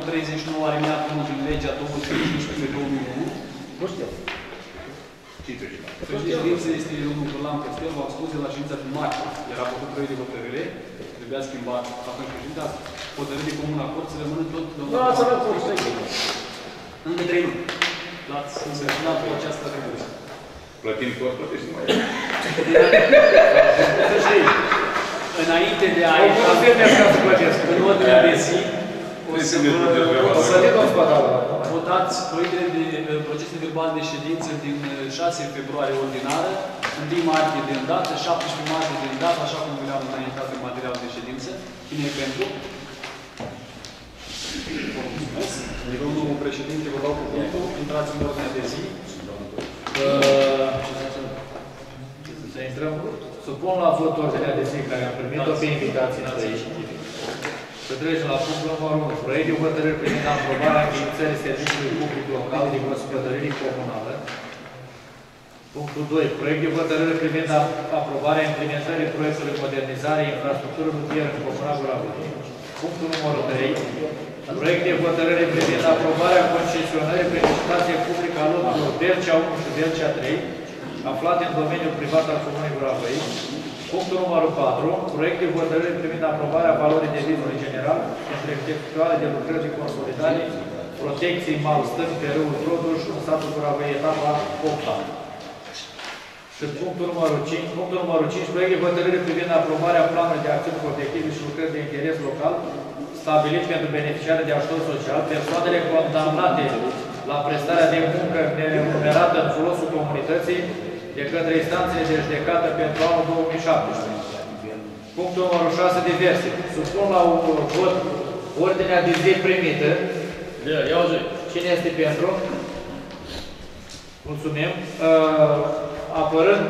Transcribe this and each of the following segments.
articolul 39 alineatul 1 din legea 215/2001. Nu știu. Președința este domnul Burlan Costel, v-am spus de la ședința din martie. Era făcut proiect de hotărâre, trebuia schimbat atunci președința, hotărâre de comun acord să rămână tot domnul. Nu, să nu pot să încă 3 luni. L-ați însemnat cu această hotărâre. Plătim tot, plătești mai. Să știi, înainte de a ieși în ordinea de zi, o să votați proiectele de procese verbale de ședință din 6 februarie ordinară, 1 martie de îndată, 17 martie de îndată, așa cum vi-am înaintat în material de ședință. Cine e pentru? Vă mulțumesc. Domnul președinte, vă dau cuvântul. Intrați în ordinea de zi. Să intrăm. Supun la vot ordinea de zi care am primit-o pe invitații noastre. Să trecem la punctul numărul 1. Proiect de hotărâri privind aprobarea înființării serviciului public local de gospodărire comunală. Punctul 2. Proiect de hotărâri privind aprobarea implementării proiectului modernizare infrastructură rutieră în Comuna Gura Văii. Punctul numărul 3. Proiect de hotărâri privind aprobarea concesionării prin licitație publică a loturilor Bercea 1 și Bercea 3, aflate în domeniul privat al Comunei Gura Văii. Punctul numărul 4. Proiect de hotărâri privind aprobarea valorii devizului general pentru efectuarea de lucrări de consolidare, protecții mal stâng pe râul Droduș, în satul Gura Văii, etapa 8-a. Și punctul numărul 5. Punctul numărul 5. Proiect de hotărâri privind aprobarea planului de acțiuni protective și lucrări de interes local stabilit pentru beneficiare de ajutor social, persoanele condamnate la prestarea de muncă neremunerată în folosul comunității de către instanțele de judecată pentru anul 2017. Punctul numărul 6. Diverse. Supun la un vot ordinea de zi primită. Cine este pentru? Mulțumim. Apărând,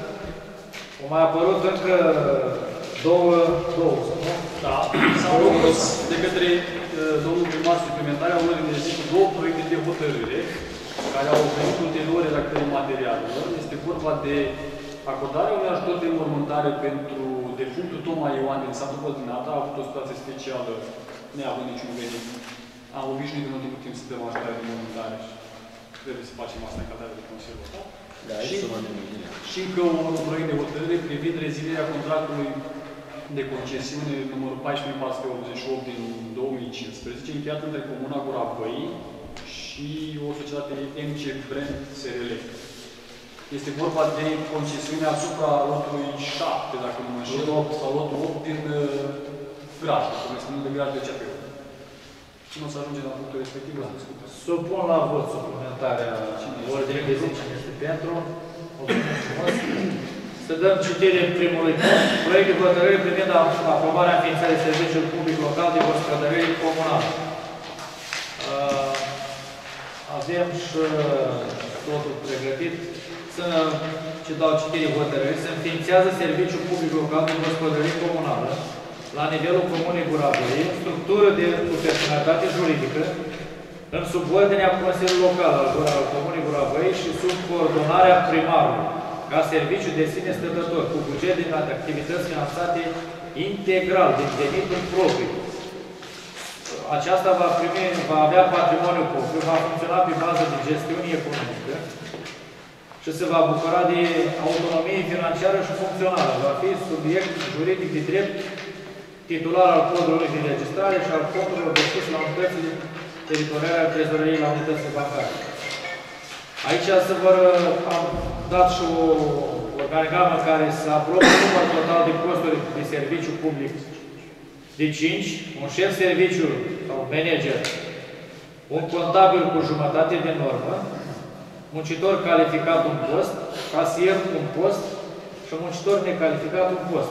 au mai apărut încă două, nu? Da. S-au propus de către domnul primar suplimentarea ordinii de zi cu două proiecte de hotărâre care au venit ulterior redactării materialelor. Este vorba de acordarea unui ajutor de înmormântare pentru defunctul Toma Ioan din satul Băldinata. A avut o situație specială, neavând niciun venit. Am obișnuit în ultimul timp să dăm ajutare de înmormântare și trebuie să facem asta în calitate de Consiliul Local. Da, și încă un proiect de hotărâre privind rezilierea contractului de concesiune numărul 14488 din 2015, încheiat între Comuna Gura Văii și o societate MC Brand SRL. Este vorba de concesiunea asupra lotului 7, dacă nu mă înșel, sau lotul 8 din Graj, corespunzând de Graj de CAP-ul. Cine o să ajunge la punctul respectiv, o să discutăm. Supun la vot suplimentarea ordinii de zi. Cine este pentru? Mulțumesc frumos. Să dăm citire primului punct. Proiect de hotărâre privind aprobarea înființării serviciului public local de gospodărire comunală. Avem și totul pregătit. Ce dau citire hotărâri. Se înființează serviciul public local de gospodărire comunală la nivelul Comunei Gura Văii, structură cu personalitate juridică, în subordinea Consiliului Local al Comunei Gura Văii și sub coordonarea primarului, ca serviciu de sine stătător, cu buget din activități finanțate integral din venituri proprii. Aceasta va avea patrimoniu propriu, va funcționa pe bază de gestiune economică și se va bucura de autonomie financiară și funcțională. Va fi subiect juridic de drept titular al codului de înregistrare și al conturilor depus la unitățile teritoriale ale trezoreriei la unitățile bancare. Aici am dat și o organigramă care să aprobă număr total de costuri de serviciu public de 5, un șef serviciu sau manager, un contabil cu jumătate de normă, muncitor calificat un post, casier un post și muncitor necalificat un post.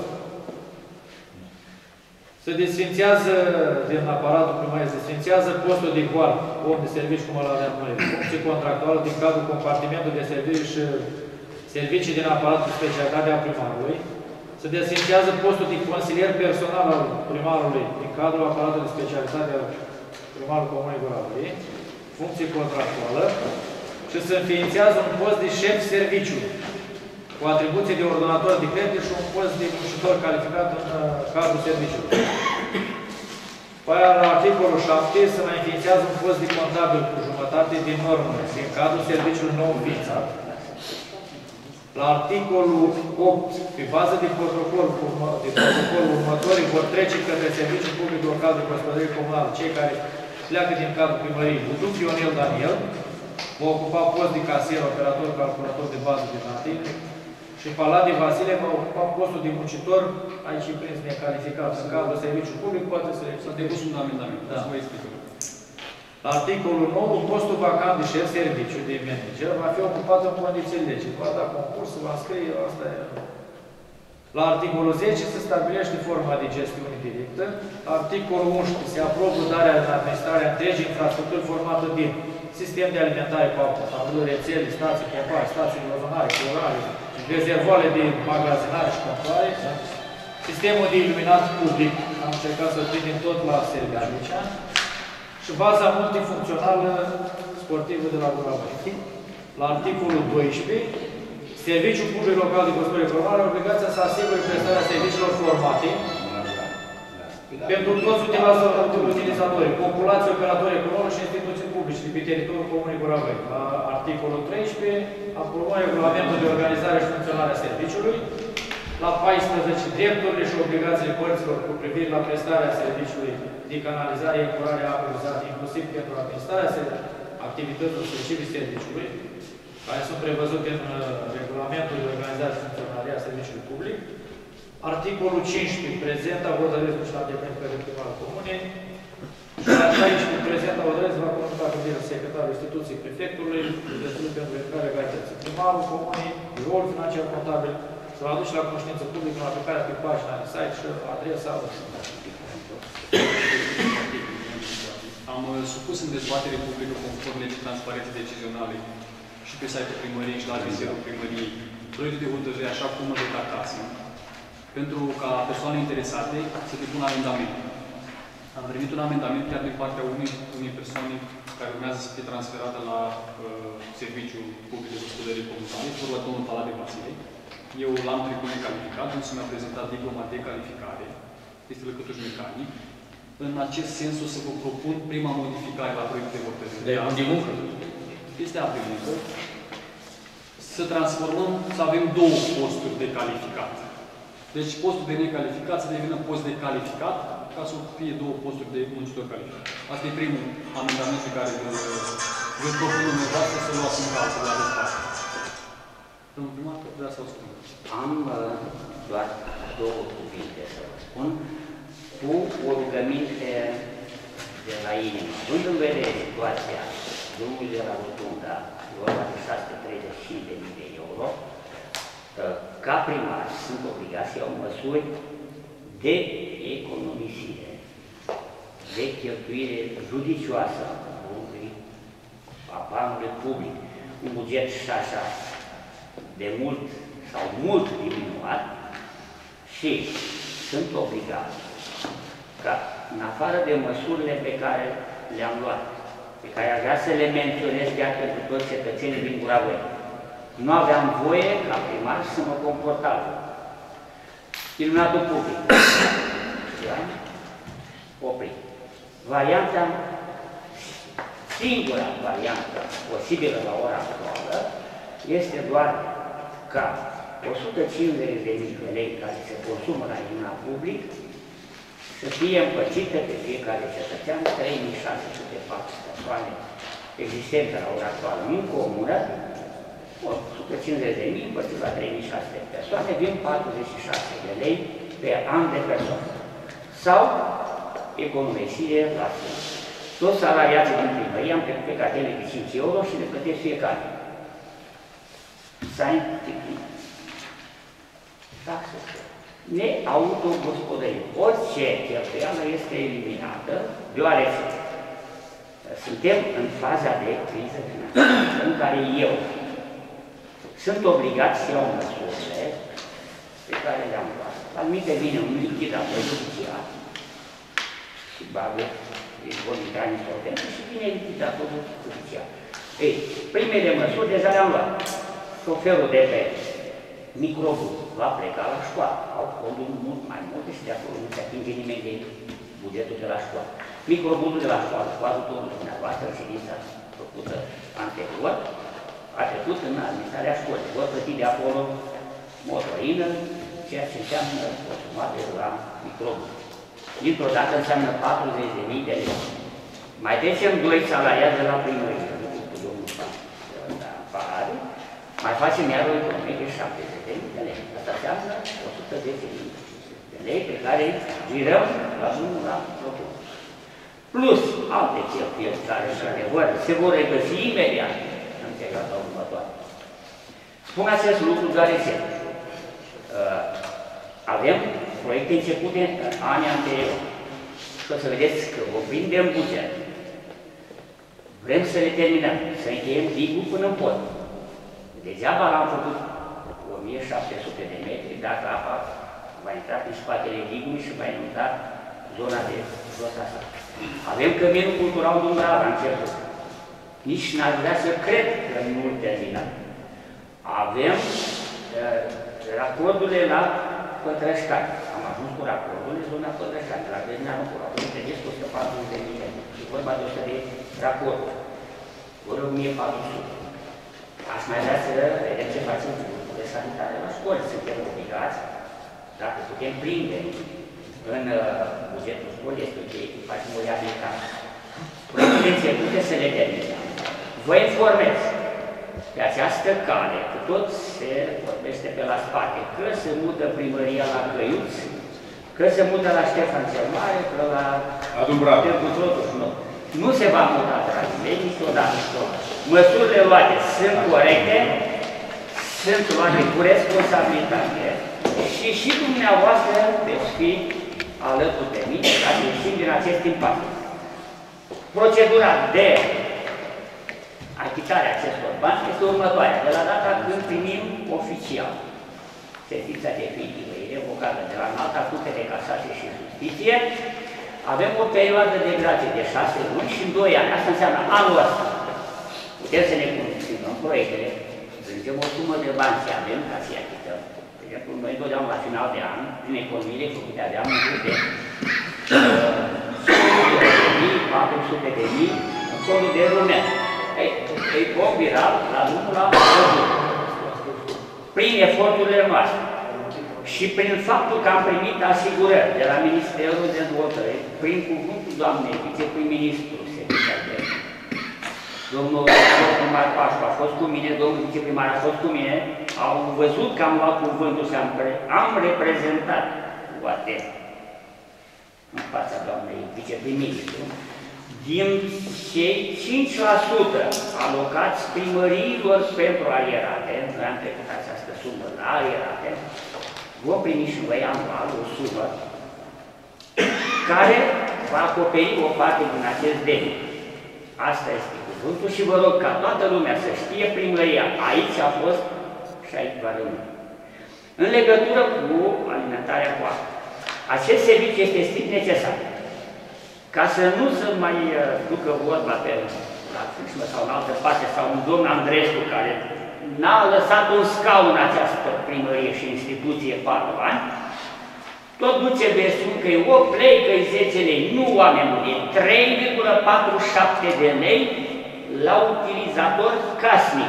Se desfințează din aparatul primar, se desfințează postul de goal, om de serviciu, cum îl aveam noi, funcție contractuală din cadrul compartimentului de serviciu și servicii din aparatul specialitate a primarului. Se desfințează postul de consilier personal al primarului din cadrul aparatului de specialitate al primarului Comunei Gura Văii, funcție contractuală, și se înființează un post de șef serviciu, cu atribuție de ordonator de credite și un post de muncitor calificat în cadrul serviciului. Aia, la articolul 7, se mai înființează un post de contabil cu jumătate din normă din cadrul serviciului nou înființat. La articolul 8, pe bază de protocolul următorii vor trece către Serviciul Public Local de Gospodărie Comunală, cei care pleacă din cadrul primăriei. Buduc Ionel Daniel va ocupa post de casier, operator, calculator de bază de date și Palade Vasile va ocupa postul de muncitor, aici prins necalificat în cadrul Serviciului Public, poate să S-a depus un amendament, da. să vă explic. La articolul 9, postul vacant de șef serviciu de manager va fi ocupat în condiții lege. Va da concurs, va scrie, asta e. La articolul 10 se stabilește forma de gestiune directă. Articolul 11 se aprobă darea în administrarea întregii infrastructuri formată din sistem de alimentare cu apă, tabluri, rețele, stații pompare, stații de rozonare, curare, rezervoare de magazinare și contoare, sistemul de iluminat public, am încercat să-l prindem tot la serviciu, și baza multifuncțională sportivă de la Gura Văii. La articolul 12, Serviciul Public Local de Gospodărie Comunală are obligația să asigure prestarea serviciilor formate pentru toți utilizatorii, populații, operatori economici și instituții publice de pe teritoriul Comunei Gura Văii. La articolul 13, aprobăm regulamentul de organizare și funcționare a serviciului. La 14, drepturile și obligațiile părților cu privire la prestarea serviciului de canalizare, epurare a apei uzate, inclusiv pentru administrarea activităților specifice serviciului, care sunt prevăzute în regulamentul de organizare și funcționare a serviciului public. Articolul 15, prezenta hotărâre și la dependent pe primarul comunei. Și la 16, prezenta hotărâre va comunica cu secretarul instituției prefectului, destul pentru verificarea egalității. Primarul comunei, biroul financiar contabil, să vă aduce la cunoștință publică în aplicarea pe pagina de site și adresa. Am supus în dezbatere publică conform legii transparențe decizionale și pe site-ul primăriei și la vizierul primăriei proiectul de hotărâre așa cum îl acasă, pentru ca persoane interesate să depună amendamente. Am primit un amendament chiar din partea unei persoane care urmează să fie transferată la Serviciul Public de Gospodărie Comunale, vorba domnul Palade Vasile. Eu l-am trecut necalificat, însă mi-a prezentat diploma de calificare, este lăcătuș mecanic. În acest sens o să vă propun prima modificare la proiectul de hotărâre. De muncă? Este de muncă. Să transformăm, să avem două posturi de calificat. Deci postul de necalificat să devină post de calificat, ca să fie două posturi de muncitor calificat. Asta e primul amendament pe care vă propun dumneavoastră să luați în calcul la dezbatere. Domnul primar, vreau să vă spun. Am doar două cuvinte să vă spun, cu o rugăminte de la inimă. Având în vedere situația drumului de la Rotunda, vorba de 635.000 de euro, ca primar sunt obligați să iau măsuri de economisire, de cheltuire judicioasă a banului public, un buget și așa de mult sau mult diminuat și sunt obligat ca, în afară de măsurile pe care le-am luat, pe care aș vrea să le menționez chiar pentru toți cetățenii din Gura Văii, nu aveam voie ca primar să mă comport altfel. Iluminatul public. Oprit. Varianta, singura variantă posibilă la ora actuală, este doar ca 150.000 de lei care se consumă la iluminat public să fie împărțite pe fiecare cetățean, 3.604 persoane existente la ora actuală în comună, 150.000 împărțit la 3.600 de persoane, vin 46 de lei pe an de persoană. Sau economisire la fel. Toți salariații din primărie am trecut pe catele de 5 euro și le plătesc fiecare. Scientific. Taxă. Neautogospodărie. Orice cheltuială este eliminată, deoarece suntem în faza de criză financiară, în care eu sunt obligat să iau măsurile pe care le-am luat. Anumite vine un lichidator judiciar și bagă, îi vor intra în insolvență și vine lichidatorul judiciar. Ei, primele măsuri deja le-am luat. Șoferul de pe microbus va pleca la școală. Au fonduri mult mai multe și de acolo nu se atinge nimeni de bugetul de la școală. Microbuzul de la școală, cu ajutorul dumneavoastră, ședința făcută anterior, a trecut în administrarea școlii. Vor plăti de acolo motorină, ceea ce înseamnă o sumare la microbuz. Dintr-o dată înseamnă 40.000 de lei. Mai trecem 2 salariați de la primărie, cu domnul Pahare, mai facem iar o economie de 70.000 de lei. Asta înseamnă 110.000 de lei pe care virăm la drumul la locul. Plus alte cheltuieli care, într-adevăr, se vor regăsi imediat în perioada următoare. Spun acest lucru deoarece avem proiecte începute în anii anteriori. Și o să vedeți că o prindem buget. Vrem să le terminăm, să încheiem digul până în pod. Degeaba l-am făcut 1700 de metri dacă apa va intra prin spatele digului și va inunda zona de jos asta. Avem căminul cultural Dumbrava la început. Nici n-ar vrea să cred că nu-l terminăm. Avem racordurile la Pătrășcani. Am ajuns cu racordurile zona Pătrășcani. La Grădina nu cu racordurile, trebuie 140.000 de lei. E vorba de 100 de racorduri. Ori 1.400. Aș mai vrea să vedem ce facem cu lucrurile sanitare la școli. Suntem obligați, dacă putem prinde în bugetul școlii, este ok, facem o reabilitare. Proiectele începute să le terminăm. Vă informez pe această cale, că tot se vorbește pe la spate, că se mută primăria la Căiuți, că se mută la Ștefan cel Mare, că la Târgu Trotuș, nu. Nu se va muta, dragii mei, niciodată. Măsurile luate sunt corecte, sunt luate cu responsabilitate și dumneavoastră veți fi alături de mine ca să ieșim din acest impas. Procedura de achitare a acestor bani este următoarea. De la data când primim oficial sentința definitivă, irrevocată de la Înalta Curte de Casație și Justiție, avem o perioadă de grație de 6 luni și 2 ani. Asta înseamnă anul ăsta. Putem să ne continuăm proiectele, strângem o sumă de bani și avem ca să-i achităm. De exemplu, noi întotdeauna la final de an, prin economiile făcute, aveam în jur de 400.000 în codul de rumen. Îi vom viral la drumul la Răzut. Prin eforturile noastre și prin faptul că am primit asigurări de la Ministerul Dezvoltării, prin cuvântul doamnei viceprim-ministru, domnul primar Pașcu a fost cu mine, domnul viceprimar a fost cu mine, au văzut că am luat cuvântul și am reprezentat UATE în fața doamnei viceprim-ministru, din cei 5% alocați primăriilor pentru alierate, noi am trecut această sumă la alierate, vom primi și noi anual o sumă care va acoperi o parte din acest debit. Asta este cuvântul și vă rog ca toată lumea să știe primăria. Aici a fost și aici va rămâne. În legătură cu alimentarea cu apă. Acest serviciu este strict necesar. Ca să nu se mai ducă vorba pe la Fâșmă sau în altă parte, sau un domn Andrescu care n-a lăsat un scaun în această primărie și instituție 4 ani, tot duce versiuni că e 8 lei, că e 10 lei. Nu, oameni buni, e 3,47 de lei la utilizator casnic.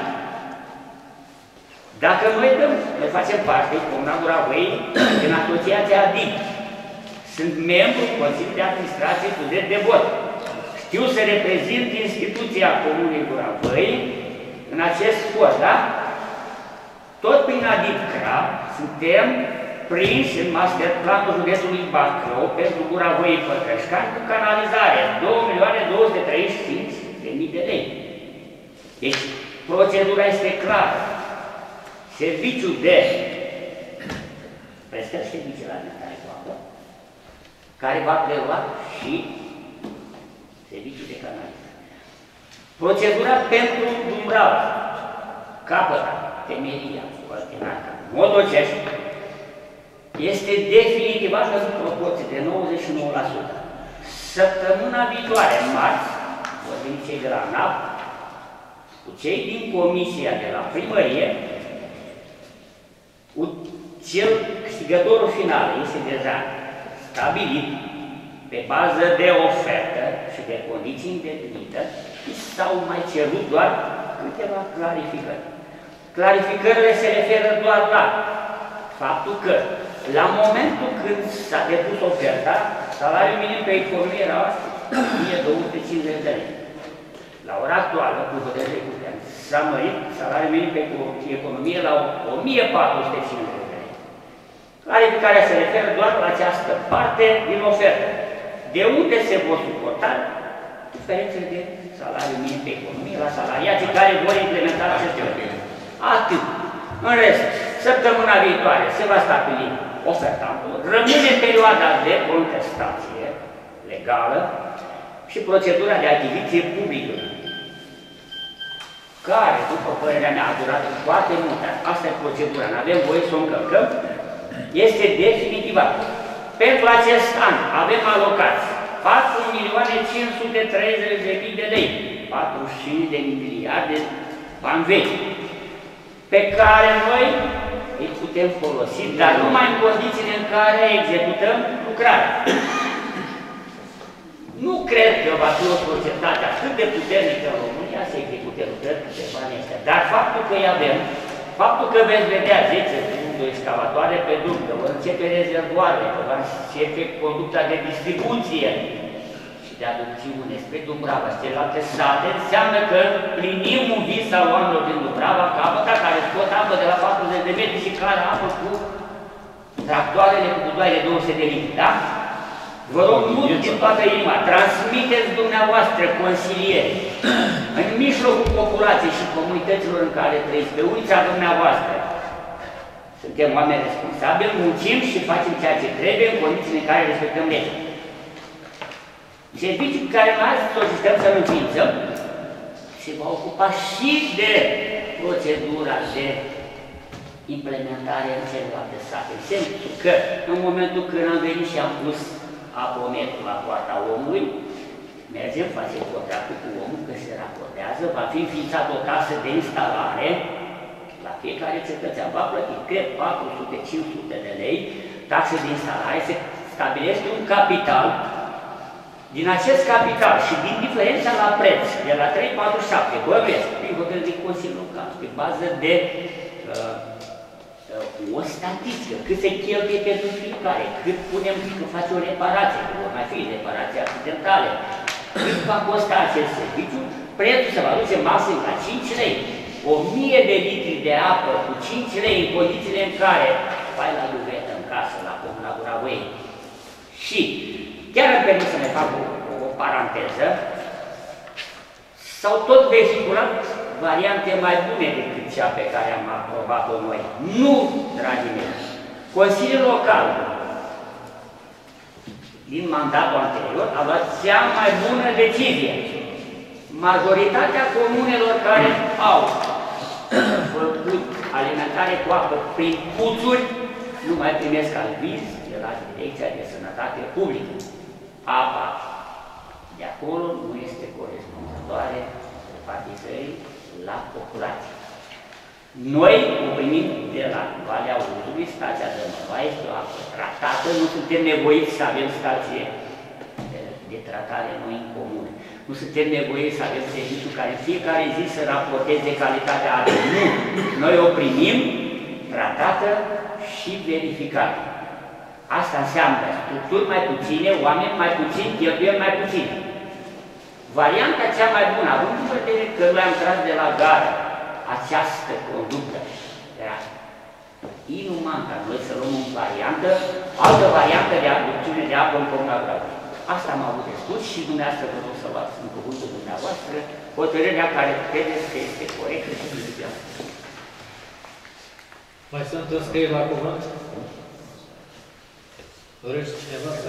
Dacă noi dăm, noi facem parte, Comuna Guravăi, din asociația ADIC. Sunt membru Consiliului de Administrație cu drept de vot. Știu să reprezint instituția Comunei Guravăi în acest for, da? Tot prin ADIC-CRA suntem prinși în masterplanul județului Bacău pentru Guravăi Pătrășcani cu canalizare 2.235.000 de lei. Deci, procedura este clară. Serviciul de prestări servicii la alimentare cu apă, care va prelua și serviciul de canalizare. Procedura pentru Dumbrava, capăta, temeria, ordinata, Modocești, este definitivată în proporție de 99%. Săptămâna viitoare, marți, vor veni cei de la NAP, cu cei din comisia de la primărie, câștigătorul final este deja stabilit, pe bază de ofertă și de condiții îndeplinite, s-au mai cerut doar câteva clarificări. Clarificările se referă doar la faptul că, la momentul când s-a depus oferta, salariul minim pe economie era 1250 de lei. La ora actuală, cu hotărâre de guvern, s-a mărit salariul minim pe economie la 1450 de lei. Clarificarea se referă doar la această parte din ofertă, de unde se vor suporta diferențele de salariu minim pe economie la salariații care vor implementa aceste ofertă. Atât. În rest, săptămâna viitoare se va stabili ofertantul, rămâne perioada de contestație legală și procedura de achiziție publică, care, după părerea mea, a durat foarte mult. Asta e procedura, nu avem voie să o încălcăm, este definitivată. Pentru acest an avem alocați 4.530.000 de lei, 45 de miliarde bani vechi, pe care noi îi putem folosi, dar numai în condițiile în care executăm lucrarea. Nu cred că va fi o societate atât de puternică în România să execute lucrări cu banii ăștia. Dar faptul că îi avem, faptul că veți vedea 10 excavatoare pe drum, că vor începe rezervoarele, că va începe conducta de distribuție și de aducțiune spre Dumbrava și celelalte sate, înseamnă că plinim un vis al oamenilor din Dumbrava, capăta care scot apă de la 40 de metri și care apă cu tractoarele cu budoaie de 200 de litri, da? Vă rog, nu din toată inima, transmiteți dumneavoastră consilieri în mijlocul populației și comunităților în care trăiți, pe ulița dumneavoastră. Suntem oameni responsabili, muncim și facem ceea ce trebuie în condițiile în care respectăm legea. Serviciul pe care noi solicităm să-l înființăm se va ocupa și de procedura de implementare în celelalte sate. În sensul că în momentul când am venit și am pus apometul la poarta omului, mergem, facem contractul cu omul, că se raportează, va fi înființat o casă de instalare, la fiecare cetățean va plăti pe 400-500 de lei, taxe de instalare, se stabilește un capital. Din acest capital și din diferența la preț, de la 3,47, bănuiesc, prin hotărâre de Consiliul Local, pe bază de o statistică, cât se cheltuie pentru fiecare, cât punem că face o reparație, că vor mai fi reparații accidentale, cât va costa acest serviciu, prețul se va duce maxim la 5 lei. 1000 de litri de apă cu 5 lei în condițiile în care vai la duvetă în casă, la Comuna Gura Văii. Și chiar îmi permit să ne fac o paranteză, s-au tot vehiculat variante mai bune decât cea pe care am aprobat-o noi. Nu, dragii mei! Consiliul Local din mandatul anterior a luat cea mai bună decizie. Majoritatea comunelor care au făcut alimentare cu apă prin puțuri nu mai primesc aviz de la Direcția de Sănătate Publică. Apa de acolo nu este corespunzătoare repartizării la populație. Noi o primim de la Valea Uzului, stația de Mălua, este o apă tratată, nu suntem nevoiți să avem stație de tratare noi în comună. Nu suntem nevoiți să avem serviciu care fiecare zi să raporteze calitatea apei. Nu! Noi o primim tratată și verificată. Asta înseamnă structuri mai puține, oameni mai puțini, cheltuieli mai puține. Varianta cea mai bună, având în vedere că noi am tras de la gară această conductă, era inuman ca noi să luăm o variantă, altă variantă de aducțiune de apă în Comuna Gradului. Asta am avut de spus și dumneavoastră vă rog să luați în cuvântul dumneavoastră hotărârea care credeți că este corectă și principială. Mai sunt înscrieri la cuvânt? Dorește cineva să...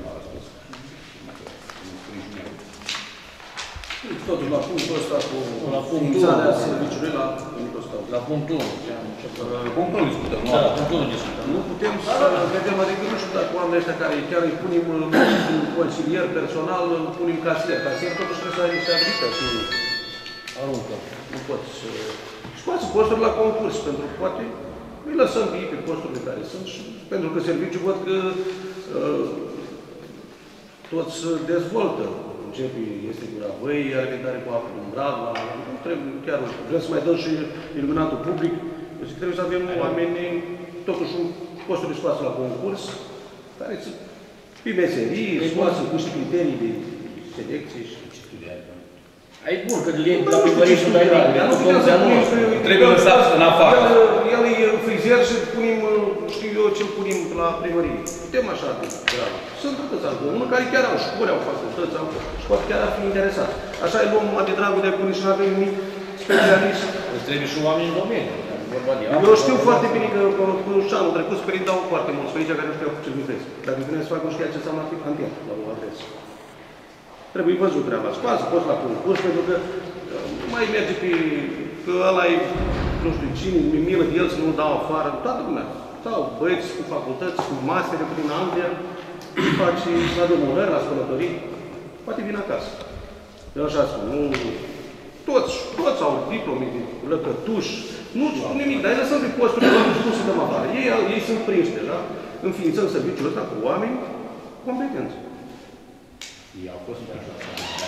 Totul la punctul ăsta cu înființarea serviciului la punctul ăsta. La punctul 1. Punctul 1 discutăm. Da, punctul 1 discutăm. Nu putem să vedem, adică nu știu dacă oamenii ăștia care chiar îi punem un consilier personal, îl punem casier. Casier totuși trebuie să ai stabilită și aruncă. Nu poți să... Scoați posturi la concurs, pentru că poate îi lăsăm vii pe posturile care sunt și pentru că serviciul văd că toți se dezvoltă. Începe, este Gura Văii, are venitare cu apă din Bradla, nu trebuie chiar, vrem să mai dăm și iluminatul public, deci trebuie să avem oameni, totuși un postul de spațiu la concurs, care să pe meserii, scoasă cu niște criterii de selecție și Ai bun, că la primărie sunt mai rare. Trebuie lăsat în afară. El e frizer și punem, știu eu ce punem la primărie. Putem așa de grave. Sunt atâți în comună care chiar au școli, au facultăți, și poate chiar ar fi interesat. Așa îi luăm de dragul de pune și nu avem nimic specialist. Îți trebuie și oameni în domeniu. Eu știu foarte bine că și anul trecut sperii dau foarte mulți pe aici care nu știau ce lucrez. Dacă vine să facă, nu știa ce înseamnă antenă la o adresă. Trebuie văzut treaba. Scoasă, poți la concurs, pentru că nu mai merge pe... că ăla e, nu știu cine, mi milă de el să nu-l dau afară, toată lumea. Sau băieți cu facultăți, cu mastere prin Anglia, face la demolări, la spălătorii, poate vine acasă. Eu așa spun, nu... Toți au diplome de lăcătuși, nu nimic, dar ei lăsăm pe posturi, nu se dăm afară. Ei sunt prinși deja, înființăm serviciul ăsta cu oameni competenți. Ei au fost de așa,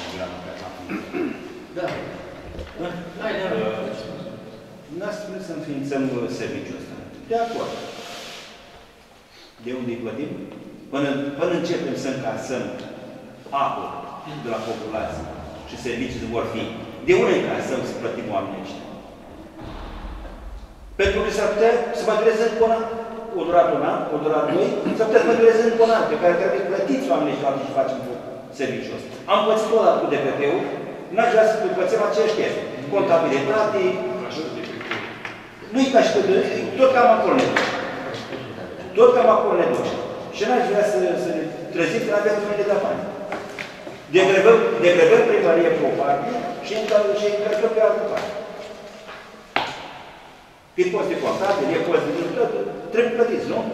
Da. N-ați spus să înființăm serviciul ăsta. De acord. De unde îi plătim? Până începem să încasăm apă de la populație și serviciile vor fi. De unde încasăm să plătim oamenii ăștia? Pentru că s-ar putea să mă dureze încă un an, o durat un an, o durat doi, s-ar putea să mă dureze încă un an, pe care trebuie plătiți oamenii ăștia atunci facem serviciul ăsta. Am pățit tot la cu DPP-ul, n-aș vrea să pățim aceeași chestii. Contabilitate, nu-i ca și pe tot cam acolo ne duce. Tot cam acolo ne duce. Și n-aș vrea să ne trezim că n-avem mâine de bani. Degrevăm primărie pe o parte și încărcăm pe altă parte. Pe post de contabil, e post de tot, trebuie plătiți, nu?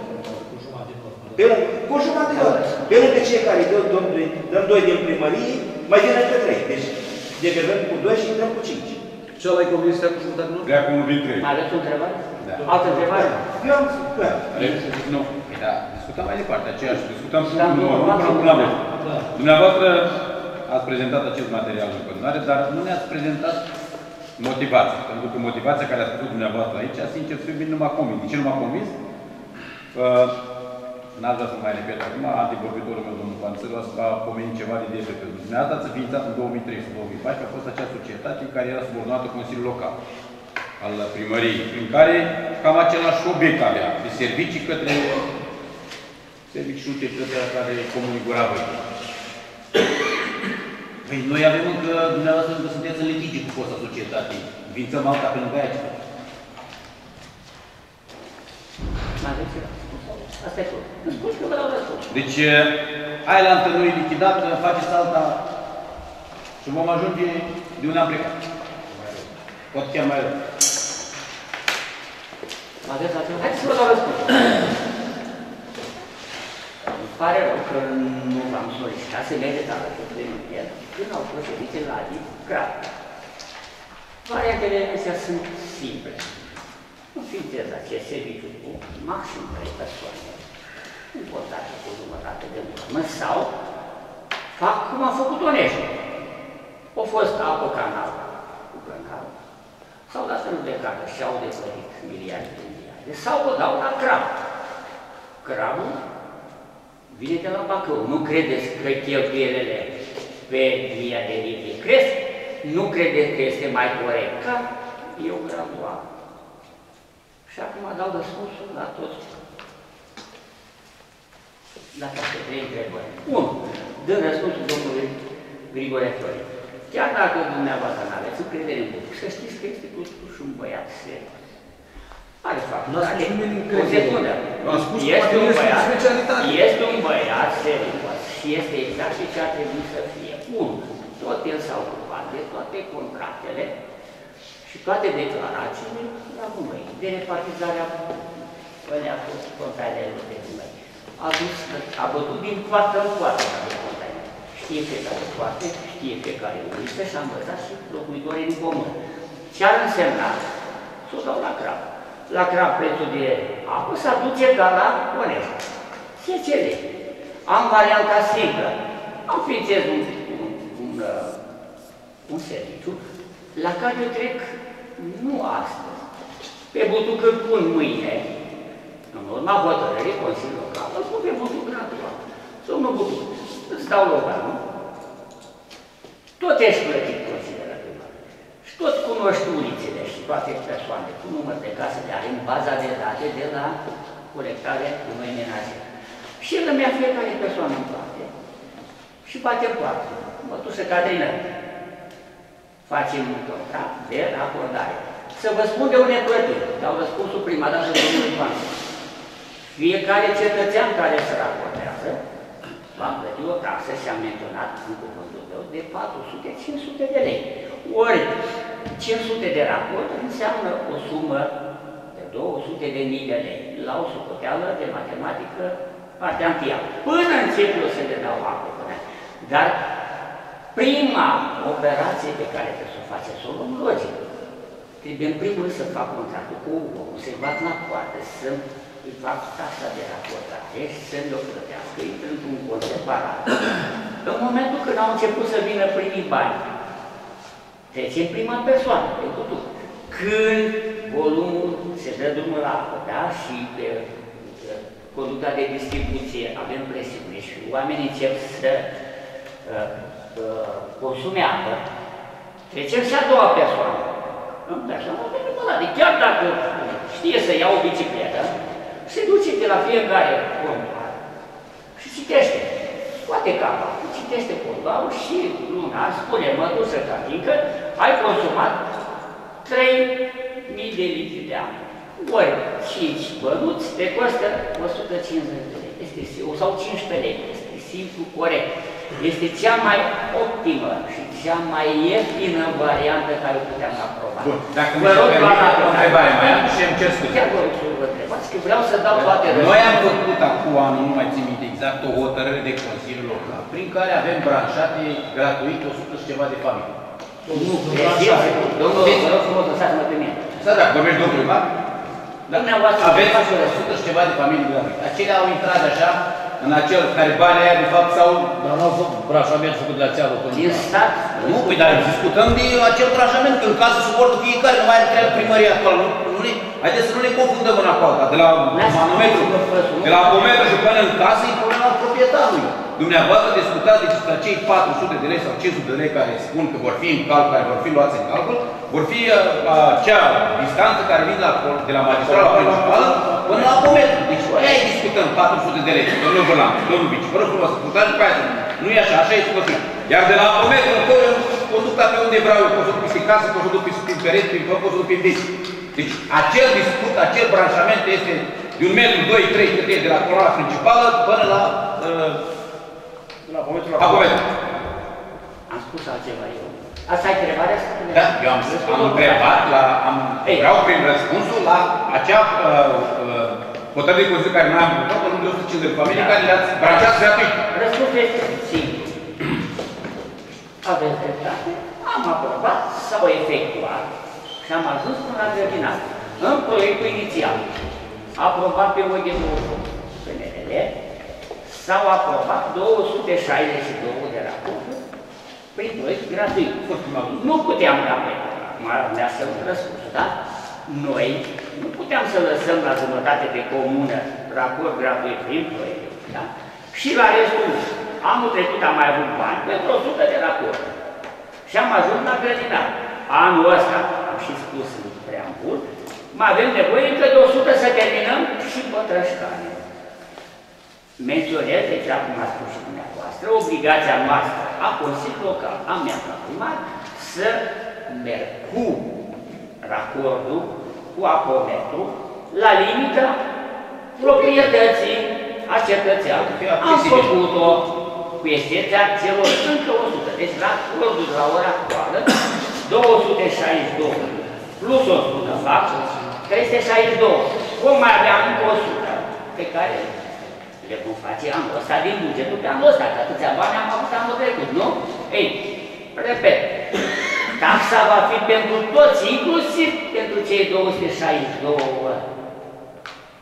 Cu jumătate de oră. Pe lângă cei care dăm 2 din primărie, mai vine încă 3. Deci, degrevăm cu 2 și intrăm cu 5. Și ăla e convins cu jumătate, nu? Vrea cu 1 din 3. Mai aveți o întrebare? Da. Altă întrebare? Eu am Nu. Da, discutăm mai departe, aceeași. Discutăm și nu până la Dumneavoastră ați prezentat acest material în continuare, dar nu ne-ați prezentat motivația. Pentru că motivația care a spus dumneavoastră aici, sincer să fiu bine, nu m-a convins. De ce nu m-a convins? N-aș vrea să mai repet acum, antivorbitorul meu, domnul Panțăru, a pomenit ceva de DPP. Dumneavoastră ați înființat în 2013-2014, a fost acea societate care era subordonată Consiliul Local al primăriei, prin care cam același obiect avea, de servicii către servicii și utilitățile care Comunii Gura Văii. Păi noi avem încă, dumneavoastră, încă sunteți în litigi cu fosta societate. Înființăm alta pe lângă aici. Mai aveți ceva? Asta e tot. Îmi spun că vă dau răspuns. Deci, aia la întâlnire lichidată, faceți alta și vom ajunge de unde am plecat. Poate chiar mai rău. Mă aveți la timp? Haideți să vă dau răspuns. Îmi pare rău că nu v-am solicitat să mergeți alături de mine când au fost servicii la grav. Variantele astea sunt simple. Înființez acest serviciu cu maxim 3 persoane. Nu pot da cu jumătate de urmă. Sau fac cum am făcut onești. A fost apă canal cu canal. Sau dat în judecată și au de plătit miliarde de miliarde. Sau o dau la CRAB. CRAB-ul vine de la Bacău. Nu credeți că cheltuielile pe via de linie cresc? Nu credeți că este mai corect ca eu gradual. Și acum dau răspunsul la toți. La toate 3 întrebări. 1. Dând răspunsul domnului Grigore Florin. Chiar dacă dumneavoastră n-aveți încredere în public, să știți că este totuși un băiat serios. Are facultate. O secundă. Este un băiat serios și este exact ce ar trebui să fie. 1. Tot el s-a ocupat de toate contractele și toate declarațiile la Bumăi, de repartizarea alea contractelor de Bumăi. A bătut din coartă în coartă de contracte. Știe fiecare coarte, știe fiecare uliță și a învățat și locuitorii din comun. Ce ar însemna? Să o dau la CRAB. La CRAB prețul de apă se aduce ca la onest. Se cere. Am varianta simplă. înființez un serviciu la care eu trec nu astăzi. Pe butuc îl pun mâine, în urma hotărârii Consiliului Local, îl pun pe butuc gratuit. Domnul butuc, îți dau loganul, tot ești plătit considerativ. Și tot cunoști ulițele și toate persoanele cu număr de casă de are în baza de date de la colectare cu noi menajeri. Și el îmi ia fiecare persoană în parte și bate poartă. Mătușă Catrină, facem un contract de acordare. Să vă spun de unde plătim. Dau răspunsul prima dată domnului Ivan. Fiecare cetățean care se raportează va plăti o taxă și am menționat în cuvântul meu de 400-500 de lei. Ori 500 de raport înseamnă o sumă de 200.000 de lei la o socoteală de matematică partea întâia. Până încep eu să le dau apă. Dar prima operație pe care trebuie să o faceți, o luăm logic. Trebuie în primul rând să fac contractul cu omul, să-i bat la poartă, să-i fac taxa de raportare, să-mi o plătească, intră într-un cont separat. În momentul când au început să vină primii bani, trece în prima persoană, pentru tu. Când volumul se dă drumul la apă, da? Și pe conducta de distribuție avem presiune și oamenii încep să consume apă, trecem și a doua persoană. În persoană, chiar dacă știe să ia o bicicletă, se duce de la fiecare conductor și citește. Scoate capa, citește conductorul și luna spune, mătușă Catin, că ai consumat 3.000 de litri de apă. Ori 5 bănuți te costă 150 de lei. Sau 15 lei. Este simplu, corect. Este cea mai optimă și cea mai ieftină variantă care o puteam aproba. Bun, dacă vă rog o întrebare mai am și îmi cer scuze. Chiar vă rog să vă întrebați, că vreau să dau toate răspunsurile. Noi am făcut acum anul, nu mai țin minte exact, o hotărâre de Consiliul Local, prin care avem branșate gratuit 100 și ceva de familii. Nu, domnul, vă rog frumos, lăsați-mă pe mine. Să da, vorbești domnul primar? Aveți 100 și ceva de familii gratuite. Acelea au intrat așa, în acel care banii aia de fapt s-au... Dar nu au făcut branșament făcut de la țeavă până... Din stat? Nu, păi dar discutăm de acel branșament, că în casă suportă fiecare, nu mai trebuie primăria actuală. Haideți să nu ne confundăm una cu alta. De la manometru, de la apometru și până în casă, e problema proprietarului. Dumneavoastră discutați despre acei 400 de lei sau 500 de lei care spun că vor fi în calcul, care vor fi luați în calcul, vor fi acea distanță care vine de la magistrala principală până la apometru. Deci aia discutăm 400 de lei. Domnul Bărlan, domnul Vici, vă rog frumos, putați pe aia. Nu e așa, așa e scopit. Iar de la apometru, eu conducta pe unde vreau, eu pot să duc peste casă, pot să duc prin pereți, prin pot să duc prin vici. Deci acel discut, acel branșament este de 1 metru, 2, 3 câte de la coloana principală până la apometru. Am spus altceva eu. Asta e întrebarea? Da, eu am întrebat, vreau prin răspunsul la acea hotărâre de Consiliu care noi am votat în de 150 de familii care le-ați branșat gratuit. Răspunsul este simplu. Aveți dreptate, am aprobat, s-au efectuat și am ajuns până la grădinare. În proiectul inițial, aprobat pe OG 28 PNL, s-au aprobat 262 de raporturi prin proiect gratuit. Nu puteam da pe mi-a să răspunsul, da? Noi nu puteam să lăsăm la jumătate de comună raport gratuit prin proiect, da? Și la restul, anul trecut am mai avut bani pentru 100 de raporturi. Și am ajuns la grădinare. Anul ăsta, am și spus în preambul, mai avem nevoie încă de 100 să terminăm și Pătrășcane. Menționez, deci, cum a spus și dumneavoastră, obligația noastră a Consiliului Local, a mea ca primar, să merg cu racordul, cu apometru, la limita proprietății a cetățeanului. Am făcut-o cu excepția celor încă 100. Deci, racordul la ora actuală, 262 plus 100 fac 362. Vom mai avea încă 100 pe care le vom face anul ăsta din bugetul pe anul ăsta, că atâția bani am avut anul trecut, nu? Ei, repet, taxa va fi pentru toți, inclusiv pentru cei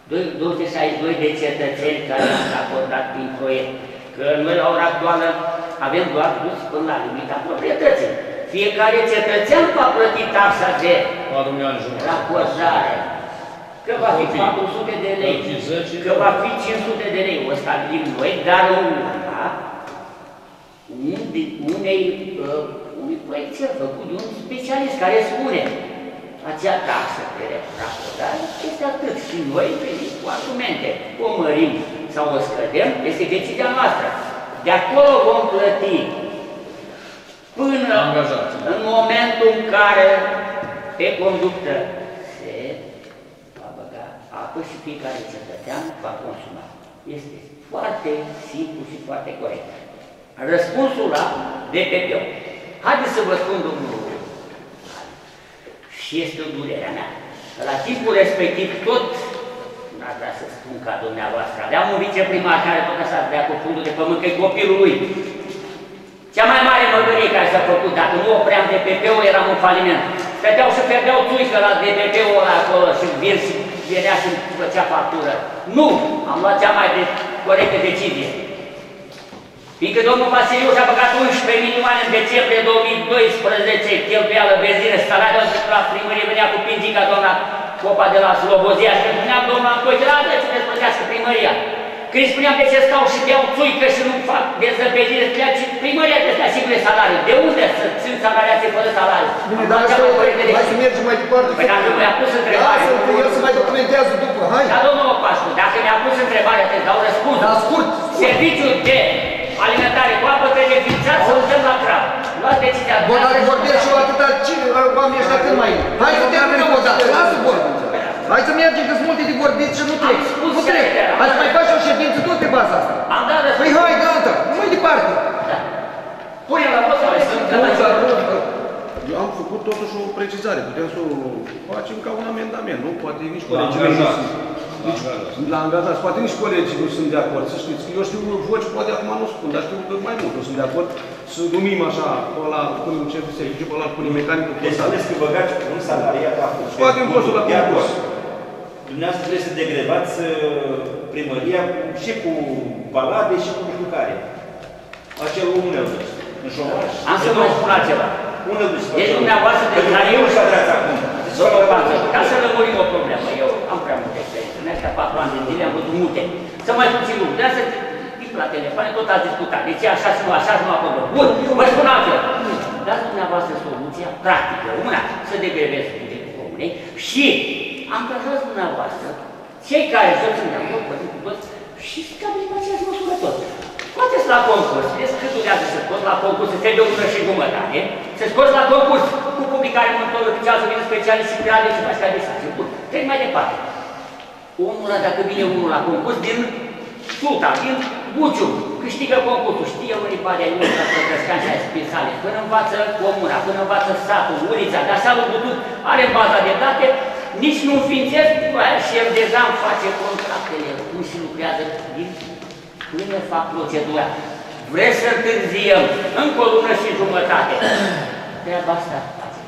262 de cetățeni care au acordat prin proiect. Că noi la ora actuală avem doar dus până la limita proprietății. Fiecare cetățean va plăti taxa de racordare. Că va fi 400 de lei, că va fi 500 de lei, o stabilim noi, dar unui proiecție făcut de un specialist care spune acea taxă de racordare este atât și noi venim cu argumente. O mărim sau o scădem, este decizia noastră. De acolo vom plăti până în momentul în care pe conductă se va băga apă și fiecare cetățean va consuma. Este foarte simplu și foarte corect. Răspunsul la DPP-ul. Haideți să vă spun, domnul, și este o durerea mea. La timpul respectiv, tot, n-aș vrea să spun ca dumneavoastră, aveam un viceprimar care tot așa dea cu fundul de pământ, că e copilul lui. Cea mai mare măgărie care s-a făcut, dacă nu opream DPP-ul, eram în faliment. Stăteau și pierdeau țuică la DPP-ul ăla acolo și venea și făcea factură. Nu! Am luat cea mai corectă decizie. Fiindcă domnul Vasiliu și-a băgat 11 milioane în decembrie 2012, cheltuială benzină, salariul la primărie venea cu pingica doamna Popa de la Slobozia și când spuneam domnul Antoi, de la ce ne plătească primăria. Când îi spuneam de ce stau și beau țuică și nu fac dezăpezire, spunea și primăria trebuie să asigure salariul. De unde să țin salariații fără salariu? Bine, dar hai să mergem mai departe. Păi dacă mi-a pus întrebarea... Lasă-l, el se mai documentează după, hai. Dar domnul Pașcu, dacă mi-a pus întrebarea, te dau răspuns. Dar scurt. Serviciul de alimentare cu apă trebuie ființat să-l dăm la crap. Luați decizia. Bă, dacă vorbesc și eu atâta, oamenii ăștia când mai... Hai să terminăm o dată, lasă vorbim. Hai să mergem, că sunt multe de vorbit și nu trec. Nu trec. Hai să mai faci o ședință tot pe baza asta. Am dat răspuns. Păi hai, gata, mai departe. Pune la vot sau Eu am făcut totuși o precizare. Putem să o facem ca un amendament, nu? Poate nici colegii nu sunt la angajați. Poate nici colegii nu sunt de acord. Să știți că eu știu voci, poate acum nu spun, dar știu că mai mult nu sunt de acord. Să numim așa, ăla punem șef de serviciu, ăla punem mecanicul. Deci spuneți că băgați un salariat la fost. Scoatem postul la concurs. Dumneavoastră trebuie să degrevați primăria și cu balade și cu nu știu care. Acel om ne-l duci. În șomaș. Am să vă spun altceva. Unde duci? Deci dumneavoastră de care eu și atrați acum. Ca să lămurim o problemă, eu am prea multe experiențe. În astea 4 ani de zile am văzut multe. Să mai puțin lucru. Vreau să zic la telefoane, tot ați discutat. Deci așa și nu așa și nu a problemă. Bun, vă spun altceva. Dați dumneavoastră soluția practică. Una, să degrevezi bugetul comunei și angajați dumneavoastră cei care să țin de acord, pățim cu toți, și stabilim aceeași măsură tot. Scoateți la concurs, vedeți cât durează să scoți la concurs, să de 1 și jumătate, să scoți la concurs cu publicare monitorul oficial, să vină specialiști și creare și faci adresație. Bun, trec mai departe. Omul ăla, dacă vine unul la concurs din Sulta, din Buciu, câștigă concursul, știe unii bani ai unul la Căscan și ai Spinsale, până învață comuna, până învață satul, Urița, dar salul Butut are baza de date, nici nu înființez, și el deja îmi face contractele, cum și lucrează din până fac procedura. Vreți să întârziem încă o lună și jumătate. Treaba asta.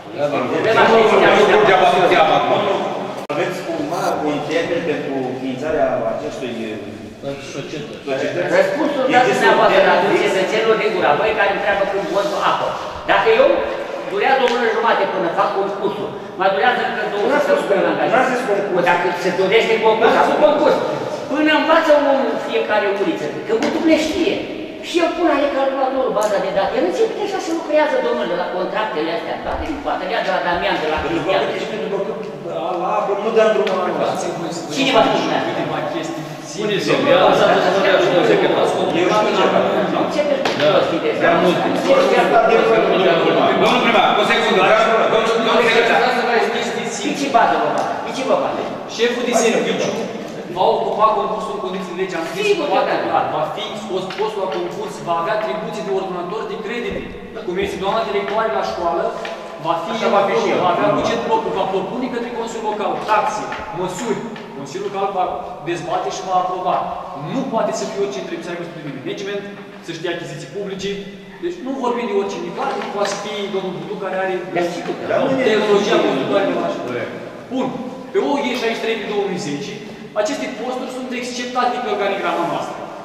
Aveți cumva un termen pentru înființarea acestui societăți? Răspunsul dați dumneavoastră la cetățenilor din Gura Băi care întreabă când văd apă. Dacă eu durează o lună jumate până fac concursul, mai durează încă 2 săptămâni la angajat. Dacă se dorește concurs, am un concurs. Până învață omul fiecare uliță, că Butuc le știe. Și el pune ale calculatorul, baza de date. El începe deja să lucrează, domnule, la contractele astea, toate din poate, de la Damian, de la Cristian. La apă, nu dăm drumul acolo. Cine va spune asta? Câteva chestii. Spuneți-mi, eu am să Eu știu ceva. Ce perspectivă Prea multe. Domnul primar, o secundă, domnul secretar. ce bază vă bate? De ce vă bate? Șeful de serviciu va ocupa concursul în condiții de lege. Am zis foarte clar, va fi scos postul la concurs, va avea atribuții de ordonator de credite. Cum este doamna directoare la școală, va avea buget propriu, va propune către Consiliul Local taxe, măsuri. Consiliul Local va dezbate și va aproba. Nu poate să fie orice întreprindere cu de management, să știe achiziții publice. Deci nu vorbim de orice nivel, nu poate să fie domnul Butu care are tehnologia constructoare de la școală. Bun. Pe OG 63 pe 2010, aceste posturi sunt exceptate pe organigrama noastră.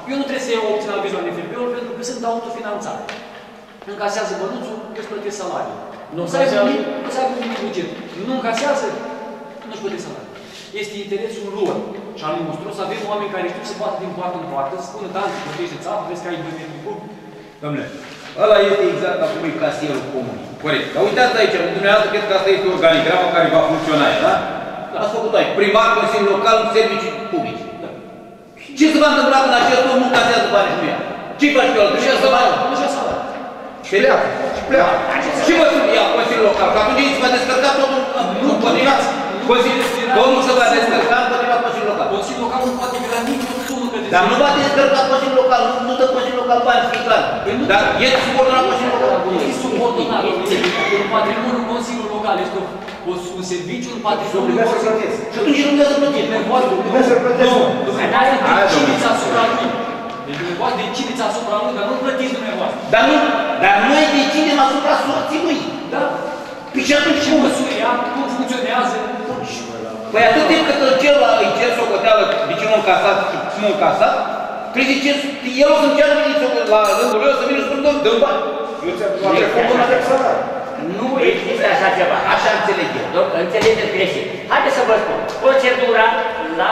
Eu nu trebuie să obțin avizul la NFP-ul pentru că sunt autofinanțare. Încasează bănuțul, îți plătesc salariul. Nu să aibă nimic buget. Nu încasează, nu-și plătesc salariul. Este interesul lor și al nostru să avem oameni care știu să poată din poartă în poartă, să spună, da, îți plătește țapă, vezi că ai 2 metri cub. Dom'le, ăla este exact acum e casierul comun. Corect. Dar uitați aici, dumneavoastră cred că asta este organigrama care va funcționa, da? Ați făcut aici. Primar, Consiliul Local, servicii publici. Da. Ce se va întâmpla când acest om nu casează bani și nu ia? Ce-i faci pe ăla? Nu-și ia salariul? Nu-și ia salariul. Și pleacă. Și pleacă. Ce măsuri ia Consiliul Local? Că atunci se va descărca totul. Nu, continuați. Domnul se va descărca împotriva Consiliul Local. Consiliul Local nu poate vrea nici o sumă către... Dar nu va descărca Consiliul Local, nu dă Consiliul Local bani, să fie clar. Dar este subordonat Consiliul Local. Este subordonat. Un patrimoniu Consiliul Local este un serviciu, un patrimoniu Consiliul. Și atunci nu trebuie să plătiți. Trebuie să plăteți. Dumneavoastră decideți asupra lui. Deci dumneavoastră decideți asupra lui, dar nu plătiți dumneavoastră. Dar noi decidem asupra sorții lui. Da. Păi și atunci ce măsuri ia, cum funcționează? Păi atât timp cât îi cer socoteală de ce nu încasat și nu încasat, trebuie să el o să-mi ceară la rândul lui, o să vină și spun, domnule, dă-mi bani. Eu ți-am făcut un adexarar. Nu există așa ceva. Așa înțeleg eu. Înțelegeți greșit. Haideți să vă spun. Procedura la...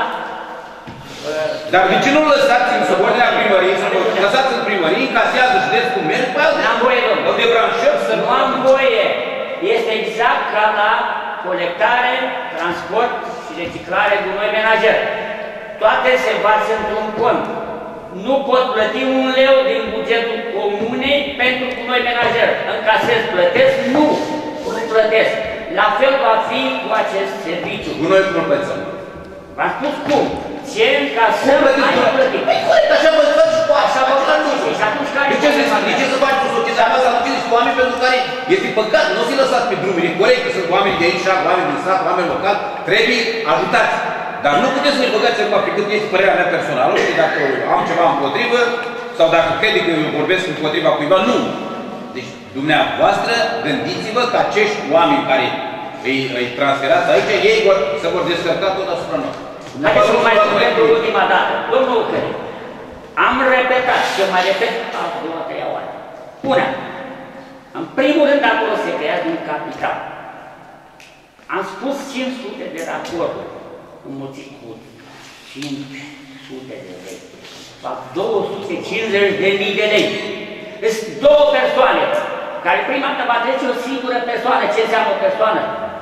Dar de ce nu lăsați în subordinea primăriei, să lăsați în primărie, încasează județul cu merg, pe alții? N-am voie, domnule. De branșări să nu am voie. Este exact ca la colectare, transport și reciclare gunoi menajer. Toate se varsă într-un cont. Nu pot plăti un leu din bugetul comunei pentru gunoi menajer. Încasez, plătesc? Nu plătesc. La fel va fi cu acest serviciu. Gunoi nu plătăm. V-am spus cum? Ce încasăm, ai plătit. Păi corect, așa vă faci și cu așa vă faci și atunci care... De ce să faci o societate asta? Atunci sunt oameni pentru care este păcat, nu să-i lăsați pe drumuri. E corect că sunt oameni de aici, oameni din sat, oameni locali, trebuie ajutați. Dar nu puteți să ne băgați acum pe cât este părerea mea personală și dacă am ceva împotrivă sau dacă crede că eu vorbesc împotriva cuiva, nu. Deci, dumneavoastră, gândiți-vă că acești oameni care îi transferați aici, ei se vor descărca tot asupra noastră. Haideți să mai spun pentru ultima dată. Domnul Cări, am repetat și mai repet a doua, treia oară. Una, în primul rând acolo se creează un capital. Am spus 500 de raporturi înmulțit cu 500 de lei. Fac 250.000 de lei. Sunt două persoane care prima dată va trece o singură persoană. Ce înseamnă o persoană?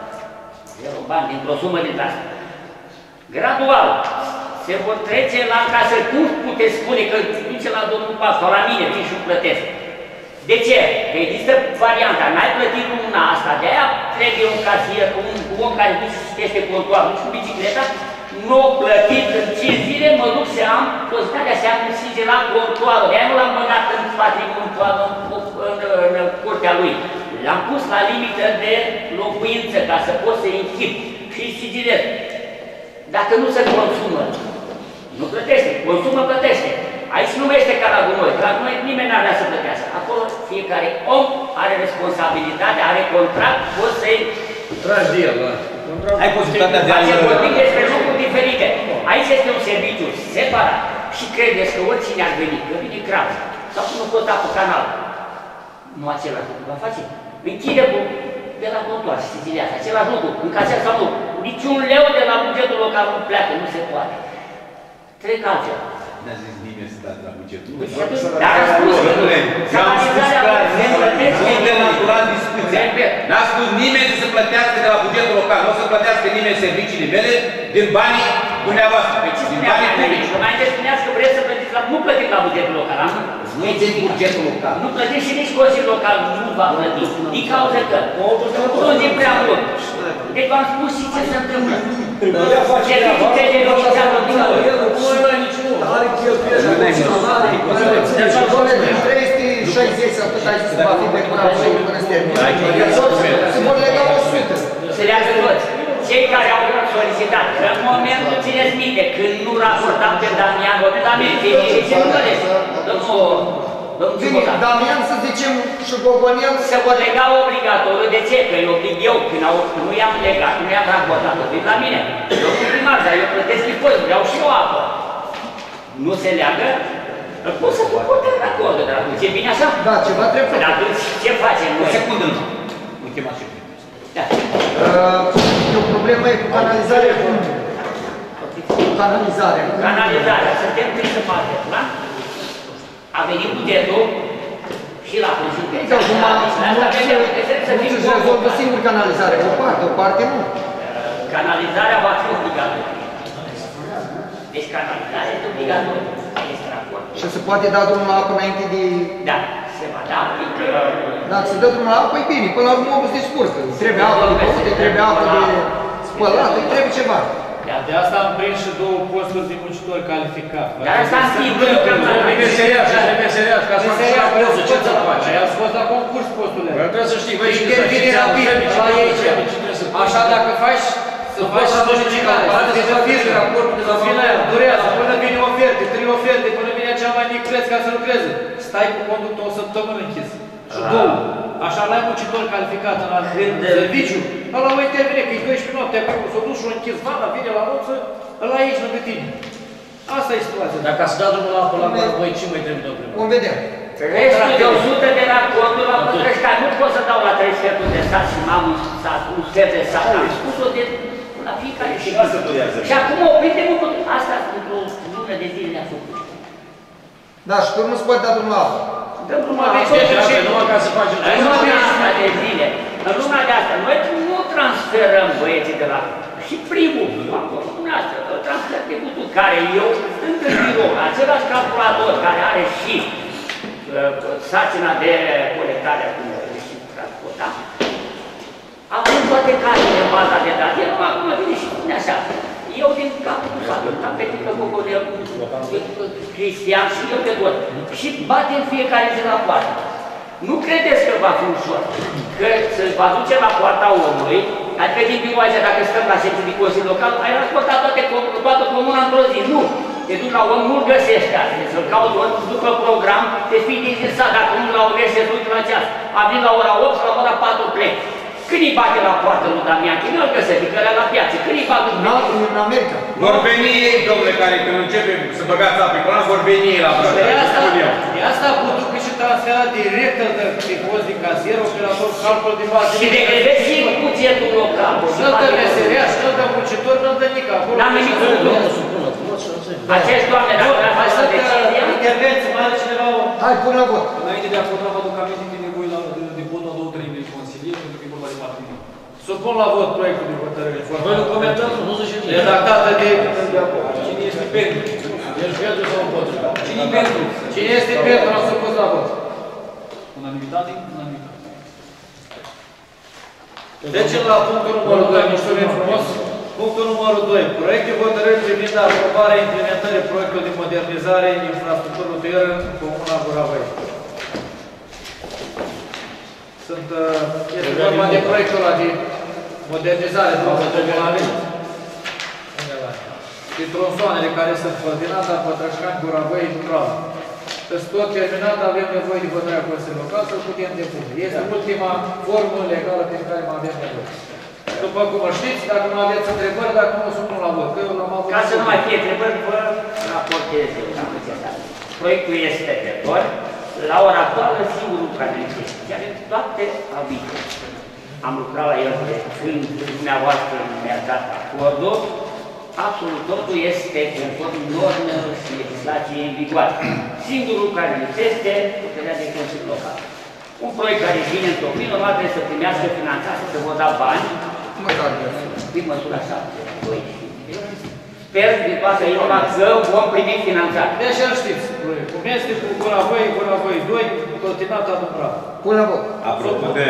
0 bani dintr-o sumă din asta. Gradual se vor trece la încasări. Cum puteți spune că duce la domnul pastor, la mine, vin și plătesc? De ce? Că există varianta. N-ai plătit luna asta, de-aia trebuie un casier, un om care duce și citește contoarul, și cu bicicleta, nu o plătit în 5 zile, mă duc să am pozitatea să am sigil la contoarul. De-aia nu l-am băgat în patrimoniul, în curtea lui. L-am pus la limită de locuință, ca să pot să închid și sigilez. Dacă nu se consumă, nu plătește. Consumă, plătește. Aici nu mai este ca la gunoi. La gunoi nimeni n-ar vrea să plătească. Acolo fiecare om are responsabilitate, are contract, poți să-i... Tragi de el, da. Ai posibilitatea de a-l... vorbim despre lucruri diferite. Aici este un serviciu separat. Și credeți că oricine ar veni, că vine grav, sau nu pot da pe canal, nu același lucru va face. Închide de la contoare și sigiliază. Același lucru, încasează sau nu. Niciun leu de la bugetul local nu pleacă, nu se poate. Trec altceva. N-a zis nimeni să dați la bugetul. Dar am spus, nu natural discuția. N-a spus nimeni să plătească de la bugetul local. Nu o să plătească nimeni serviciile mele din banii dumneavoastră. Din banii publici. Mai întâi spuneați că vreți să plătiți la... Nu plătim la bugetul local. Nu e din bugetul local. Nu plătiți și nici Consiliul Local nu va plăti. Din cauza că nu din prea mult. Deci v-am spus și ce se întâmplă. Serviciul de negociază în timpul. Are cheltuieli. Din 360 sau cât ai zis că va fi pe până la până se termină. Se vor lega 100. Se leagă toți. Cei care au solicitat, că în momentul, țineți minte, când nu raportam pe Damian, ce nu vedeți? Domnul Damian, să zicem, și Gogonel... Se vor lega obligatoriu. De ce? Că îi oblig eu, când nu i-am legat, nu i-am raportat, o vin la mine. Domnul primar, dar eu plătesc impozit, vreau și eu apă. Nu se leagă, Pot să suportăm acordul, dar atunci e bine așa? Da, ceva trebuie. Dar atunci ce facem O noi? secundă, nu. O chema și Da. E o problemă cu canalizarea. Canalizarea. Canalizarea. Suntem prin să facem, da? A venit bugetul și la Consiliul de Acum nu se rezolvă singur canalizarea, o parte nu. Canalizarea va fi obligatorie. Deci canalizarea este obligatorie. Este raport. Și se poate da drumul la apă înainte de... Da, se va da. Dacă se dă drumul la apă, e bine. Până la urmă omul se descurcă. Îi trebuie apă de băut, îi trebuie apă de spălat, îi trebuie ceva. De asta am prins și două posturi de muncitori calificați. Dar asta în timp, că Meseriaș, ca să facă și la preză, ce să faci? Ai scos la concurs posturile. Trebuie să știi, băi, și Intervine rapid, la ei ce. Așa dacă faci, să faci solicitare, să fiți raportul de la fina aia, durează, până vine oferte, 3 oferte, până vine cea mai mic preț ca să lucreze. Stai cu conductul o săptămână închis. Și 2. Așa l-ai muncitor calificat în alt serviciu, ăla o intervine, că e 12 noaptea, că s-a dus și o închis vana, vine la noță, ăla e aici lângă tine. Asta e situația. Dacă să dea drumul la apă la mare, voi ce mai trebuie, domnule? Vom vedea. restul de 100 de racorduri la Pătrășca nu pot să dau la 3 sferturi de sat și m-am un sfert de sat. Am spus-o de la fiecare și și acum oprite mă pot. Asta într-o lună de zile le-a făcut. Da, și tu nu se poate da drumul la apă. Dăm drumul la apă. Numai ca să facem. În luna asta de zile, în luna de asta, noi nu transferăm băieții de la... Și primul, acolo, dumneavoastră, îl transfer pe butul care eu, stând în birou, același calculator care are și sarcina de colectare acum și transporta, avem toate casele în baza de date. El acum vine și spune așa, eu din capul cu satul, am pe tică Bogoleu, Cristian și eu de tot. Și batem fiecare zi la poartă. Nu credeți că va fi ușor, că să va duce la poarta omului, adică din birou aici, dacă stăm la secție de Consiliu Local, ai transportat toată comuna într-o zi. Nu! Te duci la om, nu-l găsești astăzi, să-l cauți ori, după program, te fii din sat, dacă nu la ori se duci la ceas. Am venit la ora 8 și la ora 4 plec. Când îi bate la poartă lui Damian, că nu-l găsești, că ăla la piață, când îi bate În America. Vor veni ei, domnule, care când începe să băgați apă pe colan, vor veni ei la brădă. De asta a putut că și transfera direct de post din casier, operator, calcul din bază. și de credeți și bugetul local. Nu-l dă meseriaș, nu-l dă muncitor, nu-l dă nică. N-am nimic cu acești doamne, dacă vreau Mai să sunt decizie, intervenții, mai are cineva o... Hai, pune la vot. Înainte de a vota, vă aduc aminte că e nevoie de votul a 2/3 din consilier, pentru că e vorba de patrimonio. Supun la vot proiectul de hotărâre. Voi nu comentăm, nu zice nimic. Redactată de... Cine este pentru? Ești pentru sau împotriva? Cine e pentru? Cine este pentru, am supus la vot. Unanimitate? Unanimitate. Trecem la punctul numărul 2, mulțumim frumos. Punctul numărul 2. Proiect de hotărâri privind aprobarea implementării proiectului de modernizare infrastructură rutieră în Comuna Gura Văi. Este vorba de proiectul ăla de modernizare de tronsoanele care sunt Făldinata, Pătrășcani, Gura Văi, Dubrava. Sunt tot terminat, avem nevoie de hotărârea Consiliului Local să-l putem depune. Este ultima formă legală prin care mai avem nevoie. După cum știți, dacă nu aveți întrebări, dacă nu supun la vot, că eu l-am avut... ca să nu mai fie întrebări, vă raportez eu la necesar. Proiectul este pe tot. La ora actuală, singurul care necesită. Are toate avizele. Am lucrat la el când dumneavoastră mi-a dat acordul. Absolut totul este conform normelor și legislației în vigoare. Singurul care lipsește puterea de Consiliul Local. Un proiect care vine într-o plină, normal trebuie să primească finanțare, să vă da bani. Prin măsura 7, 2. Sper din toată inima că vom primi finanțare. De așa știți proiectul. Cum este cu Gura Văi 2, Clotinata, Dubrava. Pune la vot. Apropo de...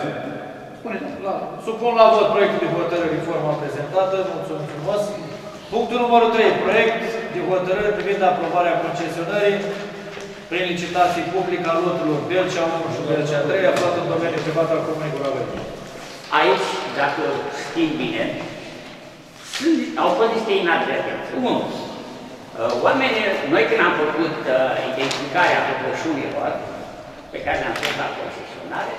Supun la vot proiectul de hotărâre în forma prezentată. Mulțumim frumos. Punctul numărul 3. Proiect de hotărâre privind aprobarea concesionării prin licitații publică a loturilor Belcea 1 și Belcea 3, aflat în domeniul privat al Comunei Gura Văi. Aici, dacă știm bine, au fost niște inadvertențe. 1. Oamenii, noi când am făcut identificarea pătrășunilor pe care le-am făcut la concesionare,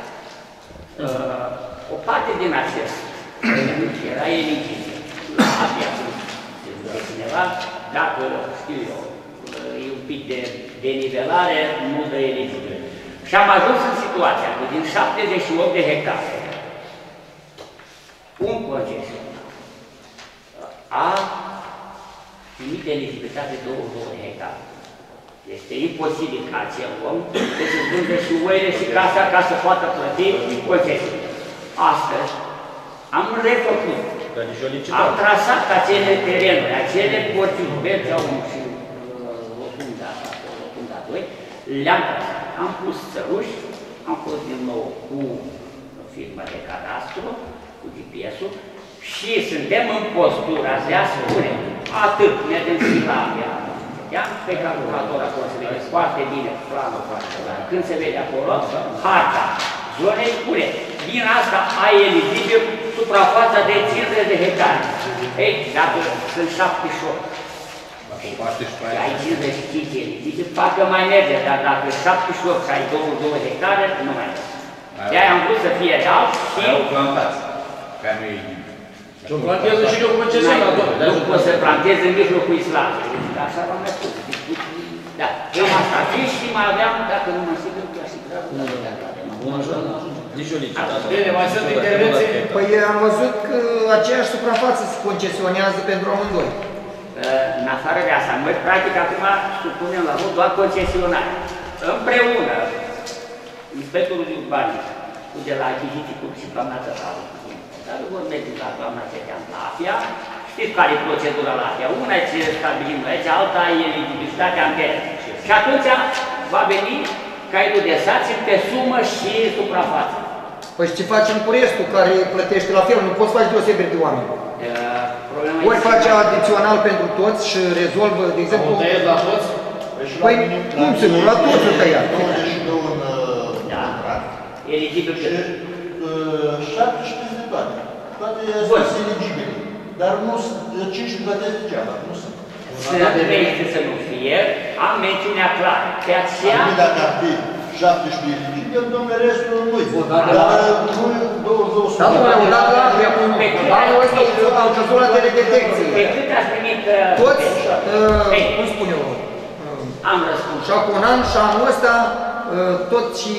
o parte din acest era eligibil. Abia de cineva, dacă știu eu, pic de nivelare, nu dă eligibil. Și am ajuns în situația că din 78 de hectare, un concesionar a primit eligibilitate 22 de hectare. Este imposibil ca acel om să-și vândă și oile și casa ca să poată plăti concesiune. Astăzi am refăcut, am trasat acele terenuri, acele porțiuni, Bergea 1 și Rotunda 2, le-am trasat. Am pus țăruși, am fost din nou cu firma de cadastru, cu GPS-ul și suntem în postura de a spune atât mergem și la pe calculator acolo se vede foarte bine planul foarte bine. Când se vede acolo, harta zonei spune, din asta ai eligibil suprafața de 50 de hectare. Ei, dacă sunt 78 și ai 55 eligibil, parcă mai merge, dar dacă 78 și ai 22 hectare, nu mai merge. De-aia am vrut să fie real și... Au plantați, care nu e eligibil. Și o planteză și eu concesionar, doamne. Nu poți să plantezi în mijlocul islamului. Așa v-am mai spus. Da, eu asta și mai aveam, dacă nu mă sigur, chiar și Nici o licitație. Bine, mai sunt intervenții? Păi am văzut că aceeași suprafață se concesionează pentru amândoi. În afară de asta, noi practic acum supunem la vot doar concesionare. Împreună, inspectorul de urbanism, de la achiziții cu și doamna Tătaru, dar vor merge la doamna Cetean la AFIA. Știți care e procedura la AFIA? Una ce stabilim aici, alta e eligibilitatea în teren. Și atunci va veni caietul de sarcini pe sumă și suprafață. Păi și ce facem cu restul care plătește la fel? Nu poți face deosebire de oameni. Ori face adițional pentru toți și rezolvă, de exemplu... O tăiesc la toți? Păi cum să nu? La toți o tăiat. 92 în contract. Eligibil cât? 17 de toate. Toate sunt eligibile. Dar nu sunt, 5 plătesc degeaba, nu sunt. Trebuie să nu fie, am mențiunea clară. De aceea... Dacă ar fi 17 eligibile, domnule, restul nu-i. Dar nu 22. Da, domnule, o dată la AFIA, anul ăsta am căzut la teledetecție. Pe cât ați primit... Toți, cum spun eu? Am răspuns. Și acum un an și anul ăsta, tot și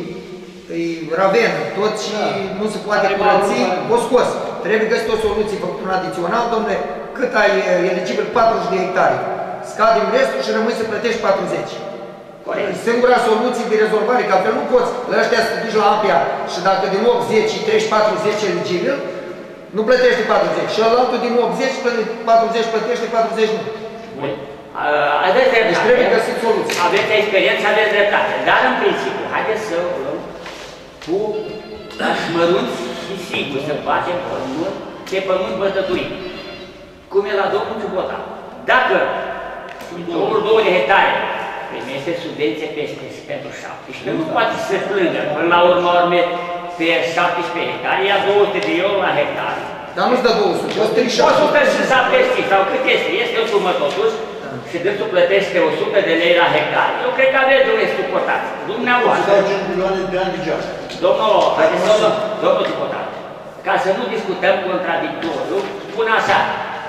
Raven, tot și nu se poate curăți, o scos. Trebuie găsit o soluție făcută un adițional, domnule, cât ai eligibil 40 de hectare. Scadem restul și rămâi să plătești 40. Corect. Singura soluție de rezolvare, că altfel nu poți la ăștia să te duci la APIA și dacă din 80 și treci 40 eligibil, nu plătești 40. Și altul din 80, 40 plătește, 40 nu. Aveți dreptate. Deci trebuie găsit soluție. Aveți experiență, aveți dreptate. Dar în principiu, haideți să o luăm cu pași mărunți și sigur să facem pământ pe pământ bătătuit. Cum e la domnul Ciubotan. Dacă domnul 2 de hectare primește subvenție pentru 17, nu poate să se plângă. Până la urmă, pe 17 hectare, ia 200 de euro la hectare. Dar nu-ți dă 200, 175 sau cât este? Este o sumă totuși. Și dânsul plătește 100 de lei la hectare. Eu cred că aveți un suportat. Dumneavoastră. Dau 5 milioane de ani degeaba. Domnul suportat, ca să nu discutăm contradictoriu, spun așa.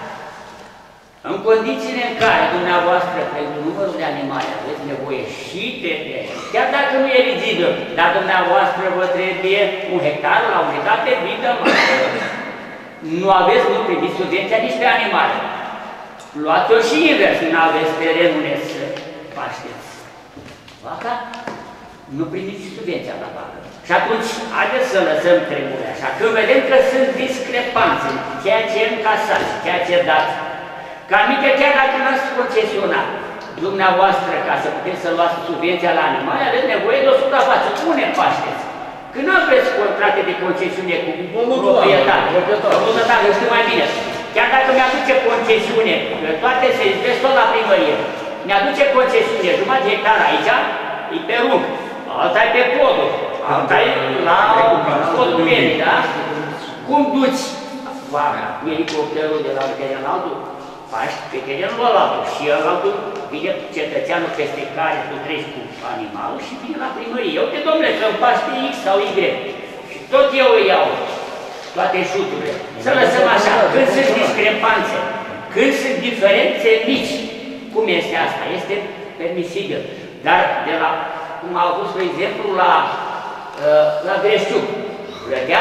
În condițiile în care dumneavoastră, pentru numărul de animale, aveți nevoie și de chiar dacă nu e eligibil, dar dumneavoastră vă trebuie un hectar la unitate vidă mare. Nu aveți, nu primiți subvenția nici pe animale. Luați-o și invers, nu aveți terenul să pașteți vaca, nu primiți subvenția la vacă. Și atunci, haideți să lăsăm treburile așa. Când vedem că sunt discrepanțe, ceea ce încasați, ceea ce dați, că anumite chiar dacă n-ați concesionat, dumneavoastră, ca să puteți să luați subvenția la animale, aveți nevoie de o suprafață. Unde pașteți? Când nu aveți contracte de concesiune cu proprietate, eu știu mai bine. Chiar dacă mi-aduce concesiune, toate se izbesc tot la primărie, mi-aduce concesiune, jumătate de hectare aici, e pe rug, alta e pe podul, alta e la podul pielii, da? Cum duci vaca, elicopterul de la teren altul, faci pe terenul ălaltul și ălaltul vine cetățeanul peste care tu treci cu animalul și vine la primărie. Eu te domnule, că-mi faci pe X sau Y și tot eu îi iau. Toate șuturile. Să lăsăm așa, când sunt discrepanțe, când sunt diferențe mici, cum este asta? Este permisibil. Dar de la, cum au avut, spre exemplu, la Greșciuc, plătea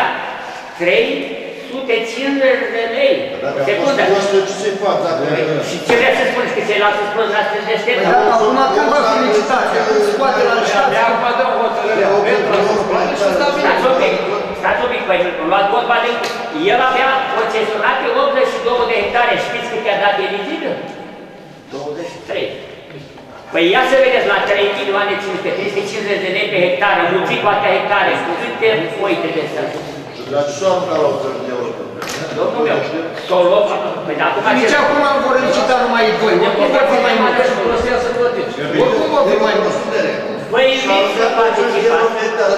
350 de lei. Secundă. Și ce vreți să spuneți? Că ceilalți să spuneți, n-ați să deștept? Păi da, acum când vă felicitați, scoate la șapte. Acum dăm hotărârea pentru a suspune și Stați un pic, păi, luați vorba de... El avea concesionat pe 82 de hectare. Știți cât i-a dat eligibil? 23. Păi ia să vedeți, la 3 milioane 350 de lei pe hectare, mulțit cu atâtea hectare, câte foi trebuie să... Dar ce s-a întâmplat la 80 de euro? Domnul meu, s-o luăm și... Păi, dar acum... Nici acum vor licita numai 2, oricum vor fi mai mult. Oricum vor fi mai mult. Păi, să participați.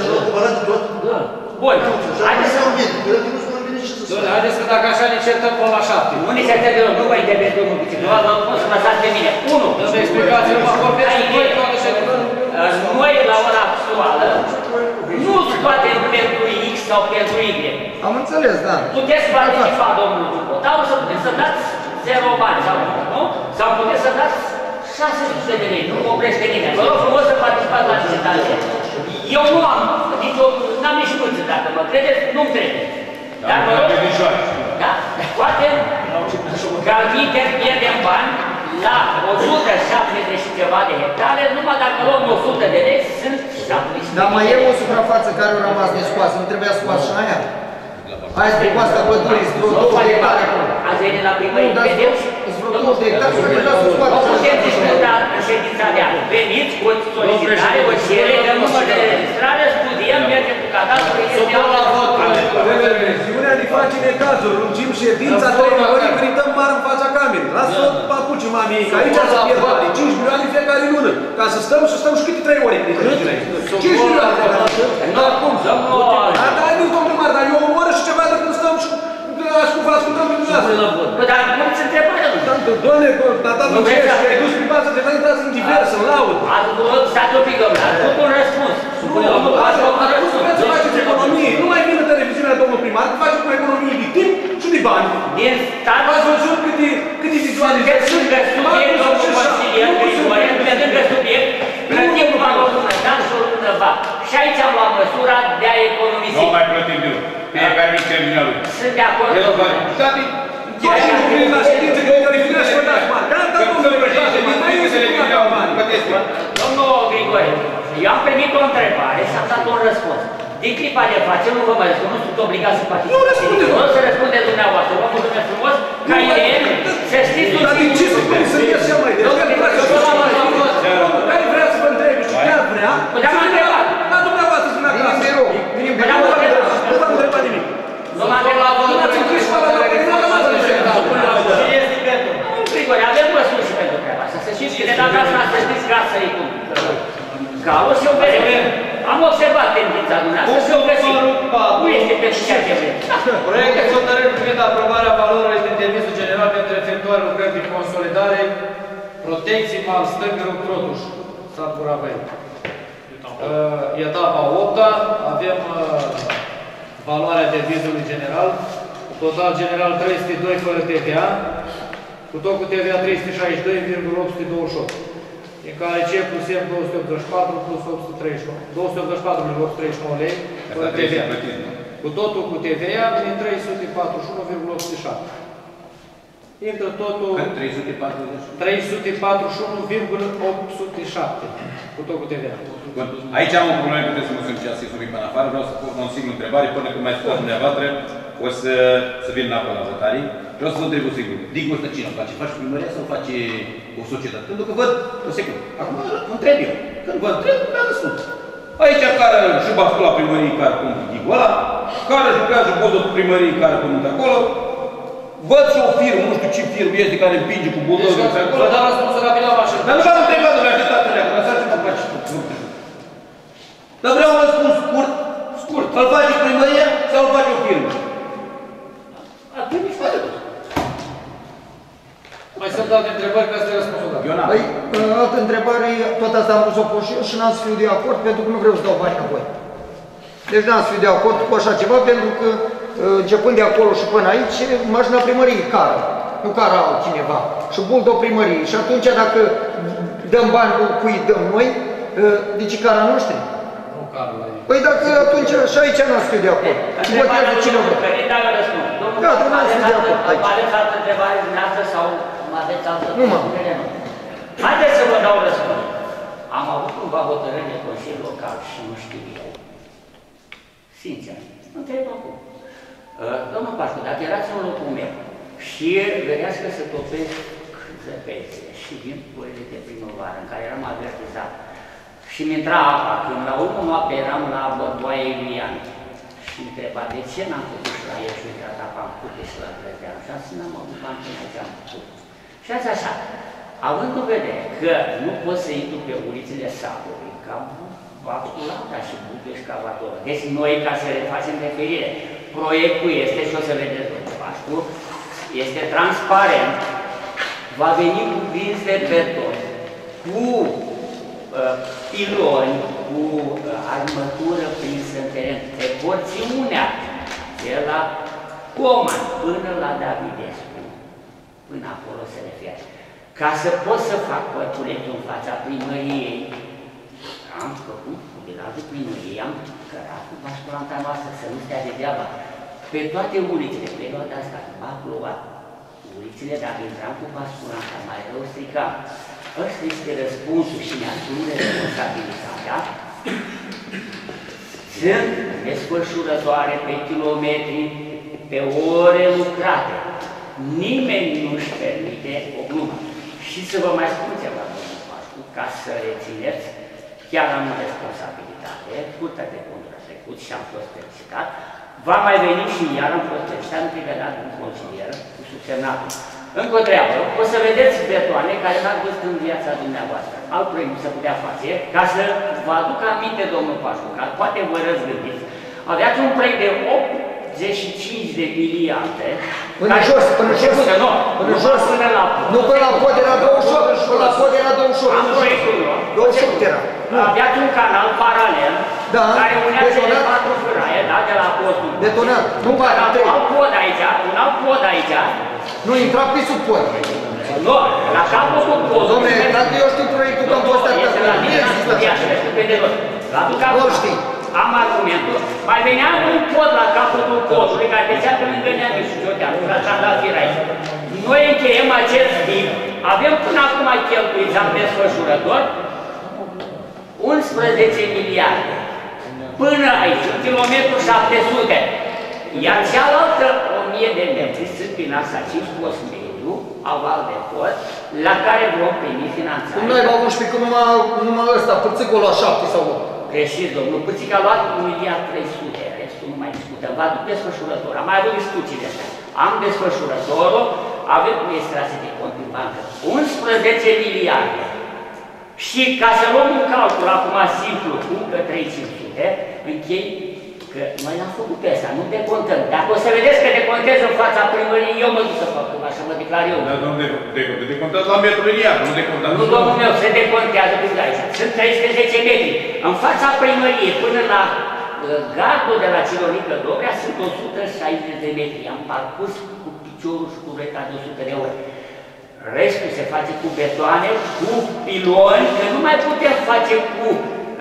Bun, haideți să... Doamne, haideți că dacă așa ne certăm până la 7. Nu ne certăm de nu vă intervezi, domnul Biciclu, nu vă să lăsați pe mine. 1. Domnule, explicați, nu mă vorbesc cu voi toată ședința. Noi, la ora actuală, nu scoatem pentru X sau pentru Y. Am înțeles, da. Puteți participa, domnul Ciuco, dar o să puteți să dați 0 bani, sau nu? Sau puteți să dați 600 de lei, nu oprește nimeni. Vă rog frumos să participați la licitație. Eu nu am, n-am nici mulți, dacă mă credeți, nu-mi crede. Dar vă rog, da, scoatem, că altfel pierdem bani la 170 și ceva de hectare, numai dacă luăm 100 de lei, sunt 70. Dar mai e o suprafață care a rămas nescoasă, nu trebuia scoasă și aia? Hai spre coasta pădurii, vreo 2 de hectare acolo. Azi venit la primărie, vedeți? Vreo 2 de hectare, să trebuia să scoată. Nu putem discuta în ședința de azi. Veniți cu o solicitare, o cerere, dăm număr de registrare, studiem, mergem cu cadastrul, este la vot. Televiziunea ne face necazuri, lungim ședința 3 ori, grităm mare în fața camerei. Lasă-o papuci, mami, că aici să pierd bani, 5 milioane în fiecare lună. Ca să stăm și câte 3 ore. 5 milioane. Nu, cum? Dar nu, domnule Mar, dar eu o oră și ceva de când stăm și vă ascultăm pe dumneavoastră. Păi, dar cum se întrebare? Doamne, tata, nu ce ești, ai dus prin față, te mai intrați în divers, în laud. Stați un pic, domnule, ați făcut un răspuns. Nu vreți să faceți economie, nu mai vină televiziunea domnul primar, că faceți cu economie de timp și de bani. Din stat... Ați văzut câte vizualizări sunt? Subiect, domnul consilier, Grigore, lângă subiect, plătim doar o lună, dar și o lună va. Și aici am luat măsura de a economisi. Nu mai plătim deloc. Fiecare mic terminal. Sunt de acord. Faceți la ședință, că televiziunea și vă dați bani. Gata, domnule președinte, din mai este să bani. Domnul Grigore, eu am primit o întrebare și am dat un răspuns. Din clipa de față, nu vă mai răspund, nu sunt obligat să participați. Nu răspundeți! Nu să răspundeți dumneavoastră. Vă mulțumesc frumos, ca el, să știți un Dar de ce să spune să ies cea mai de? Care vrea să vă întrebe și chiar vrea? Păi de-am întrebat. Dar dumneavoastră sunt acasă. Din birou. Nu v-am întrebat nimic. Nu m-am întrebat. Nu m-ați încris cu ala mea, nu m-am întrebat. Și este pentru. Grigore, avem măsuri și pentru treaba asta. Să știți că de data asta să știți grațării cum. Calul și eu vedem. Am observat tendința dumneavoastră și eu găsit. Nu este pentru ceea ce vreți. Proiect de hotărâre privind aprobarea valorilor din devizul general pentru efectuarea lucrări de consolidare, protecții mal Stângăru Crotuș, sat Buravei. Etapa 8-a, avem valoarea devizului general, total general 302 fără TVA, cu tot cu TVA 362,828. În care C plus M 284 plus 284,839 lei fără TVA. Cu totul cu TVA vine 341,807. Intră totul 341,807 cu tot cu TVA. Aici am o problemă, puteți să mă sunt ceasă subiect până afară, vreau să pun o singură întrebare, până când mai spuneți dumneavoastră, o să vin înapoi la votare. Vreau să vă întreb o secundă. Digul ăsta cine o face? Face primăria sau face o societate? Pentru că văd, o secundă, acum mă întreb eu. Când vă întreb, mi-am răspuns. Aici care și bastul la primărie care pun digul ăla, care jucrează bozul primărie care pun acolo, văd și o firmă, nu știu ce firmă este care împinge cu buldozul pe acolo. Vă dau răspunsul rapid la mașină. Dar nu v-am întrebat, domnule, așteptați leacă, lăsați-mă să faci Dar vreau un răspuns scurt. Îl face primăria sau îl face o firmă? Mai sunt alte întrebări, că asta e răspunsul dat. Păi, altă întrebare, tot asta am vrut să o pun și eu și n-am să fiu de acord pentru că nu vreau să dau bani înapoi. Deci n-am să fiu de acord cu așa ceva pentru că începând de acolo și până aici, mașina primăriei cară, nu cară altcineva. Și buldă o primărie. Și atunci dacă dăm bani cui dăm noi, deci cara noștri? Nu carul la ei. Păi dacă atunci și aici n-ați fi de acord. Și votează cine vrea. Gata, n-ați fi de acord aici. Aveți altă întrebare dumneavoastră sau aveți altă întrebare? Haideți să vă dau răspuns. Am avut cumva hotărâri de Consiliul Local și nu știu eu. Sincer, întreb acum. Domnul Pașcu, dacă erați în locul meu și vedeați că se topesc zăpezile și vin puiile de primăvară în care eram avertizat și mi intra apa, când la urmă noapte eram la bătoaie Iulian și întreba de ce n-am făcut și la el și uitat apa în cute și la Grădean și asta n-am avut bani până aici am făcut. Și ați așa, având în vedere că nu pot să intru pe ulițele satului, ca basculanta și bucă excavatoră. Deci noi, ca să le facem referire, proiectul este, și o să vedeți, domnul Pașcu, este transparent, va veni cu grinzi de beton, cu piloni, cu armătură prinsă în teren, pe porțiunea de la Coman până la Davidescu, până acolo se referă. Ca să pot să fac pătuletul în fața primăriei, am făcut cu bilanțul primăriei, am cărat cu basculanta noastră, să nu stea degeaba. Pe toate ulițele, perioada asta, m-a plouat. Ulițele, dacă intram cu basculanta, mai rău stricam. Ăsta este răspunsul și mi-asum responsabilitatea. Sunt desfășurătoare pe kilometri, pe ore lucrate. Nimeni nu-și permite o glumă. Și să vă mai spun ceva, domnul Pașcu, ca să rețineți, chiar am o responsabilitate, Curtea de Conturi a trecut și am fost felicitat, va mai veni și iar am fost felicitat, am privelat un consilier cu subsemnatul. Încă o treabă, o să vedeți betoane care n-ați văzut în viața dumneavoastră. Alt proiect nu se putea face, ca să vă aduc aminte, domnul Pașcu, că poate vă răzgândiți. Aveați un proiect de 85 de miliarde. Până jos, până jos. Până jos, până la pod. Nu până la pod era 28, până la pod era 28. Am proiectul lor. 28 era. Aveați un canal paralel, care unea cele 4 fâraie, da, de la podul. Detonat. Nu pare, un alt pod aici, un alt pod aici. Nu, intra pe sub pod. Nu, la capătul podului. Dom'le, dacă eu știu proiectul, că am fost atât. Nu există așa. La duc acum. Am argumentul. Mai venea un pod la capătul podului, care trecea pe lângă Neamț și Georgian, la Trandafir aici. Noi încheiem acest tip, avem până acum cheltuiți, am desfășurător, 11 miliarde. Până aici, în kilometru 700. Iar cealaltă 1000 de metri sunt prin asta 5 post mediu, aval de pod, la care vom primi finanțare. Cum noi la 11, că numai ăsta, Pârțică la 7 sau 8. Greșit, domnul Pârțică a luat 1 miliard 300, restul nu mai discutăm. Va duc desfășurător, am mai avut discuții de astea. Am desfășurătorul, avem extrase de cont în bancă, 11 miliarde. Și ca să luăm un calcul acum simplu, încă 300, închei că noi am făcut pe asta, nu decontăm. Dacă o să vedeți că decontez în fața primării, eu mă duc să fac, așa mă declar eu. Dar nu decontează la metru liniar, nu decontează. Nu, domnul meu, se decontează până aici. Sunt 310 metri. În fața primăriei, până la gardul de la Cironică Dobrea, sunt 160 de metri. Am parcurs cu piciorul și cu reta de 100 de ori. Restul se face cu betoane, cu piloni, că nu mai putem face cu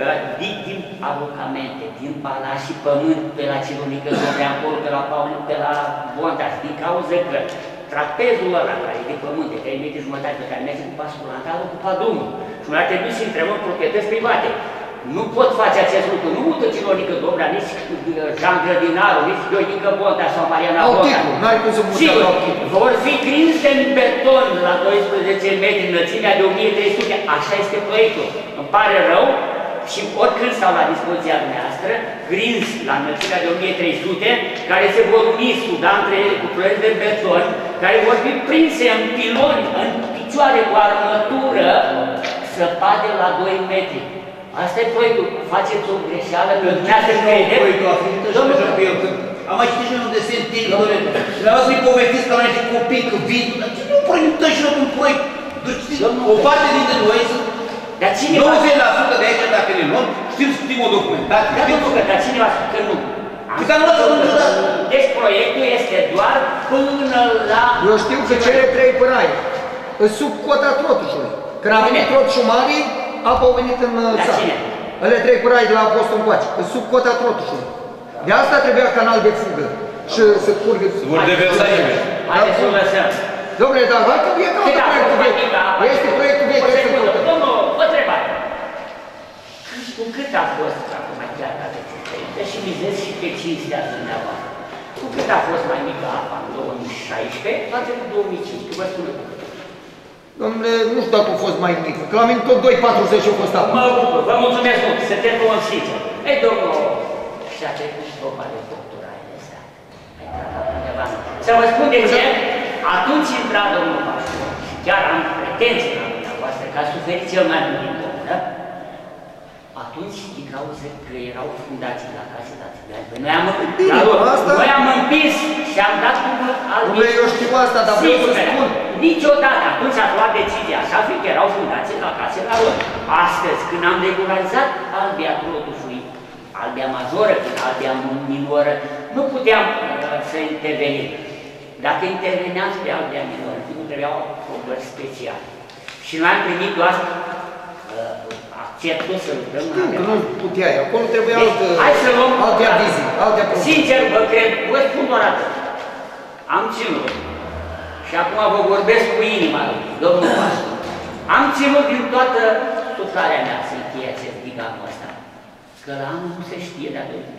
din alocamente, din palați și pământ pe la Cironică Dobrea, acolo, pe la Pauliu, pe la Bontaș, din cauza că trapezul ăla, care e de pământ, de 3 metri jumătate, pe care merge cu basculanta, a ocupat drumul. Și noi ar trebui să intrăm în proprietăți private. Nu pot face acest lucru, nu mută Cironică Dobrea, nici Jean Grădinaru, nici Gheorghică Bontaș sau Mariana Bontaș. N-ai cum să sigur, vor fi grinse în beton la 12 metri, înălțimea de 1300, așa este proiectul. Îmi pare rău. Și oricând stau la dispoziția dumneavoastră, grinzi la înălțimea de 1300, care se vor uni suda între ele cu proiect de beton, care vor fi prinse în piloni, în picioare cu armătură, săpate la 2 metri. Asta e proiectul. Faceți o greșeală, că dumneavoastră credeți. Proiectul a făcut așa pe el, că am mai citit și unul de sentință, vreau să-i povestiți ca la niște copii, că vin, dar ce nu proiectă și un proiect? O parte dintre noi sunt 90% de aici, dacă ne luăm, știm să știm o documentație. Dar cine va spune că nu? Deci proiectul este doar până la... Eu știu că cele 3 până aici, sub cota Trotușului, Când a venit Trotușul Mare, apa a venit în sat. Ele 3 curai de la Apostol încoace, sub cota Trotușului. De asta trebuia canal de fugă și să curgă. Să vor deversa nimeni. Haideți să o lăsăm. Dom'le, dar hai că e proiectul vechi. Este proiectul vechi. Domnul, o întrebare. Cu cât a fost acum chiar aveți înainte și mizez și pe cinstea dumneavoastră? Cu cât a fost mai mică apa în 2016 față de 2015? Vă spun eu. Dom'le, nu știu dacă a fost mai mic, că la mine tot 2,40 a fost apa. Mă bucur, vă mulțumesc mult, sunteți om sincer. Ei, domnul, și-a trecut vorba de doctorale astea. Ai tratat undeva. Să vă spun de ce, atunci intra domnul Pașcu, și chiar am pretenții la dumneavoastră, că a suferit cel mai mult din comună, atunci din cauza că erau fundații la case de țigani. Noi am împins și am dat unul al Dom'le, eu știu asta, dar vreau să spun. Niciodată atunci a luat decizia așa, fiindcă erau fundații la case la lor. Astăzi, când am regularizat Albia Trotușului, Albia Majoră, Albia Minoră, nu puteam să intervenim. Dacă interveneam pe Albia Minoră, nu trebuiau aprobări speciale. Și noi am primit doar acceptul să lucrăm în Albia. Nu puteai, acolo trebuia alte avizi, alte aprobări. Sincer, vă cred, vă spun doar atât. Am ținut. Și acum vă vorbesc cu inima lui, domnul Pașcu. Am ținut din toată suflarea mea să încheie acest digamul ăsta. Că la anul nu se știe de-a doi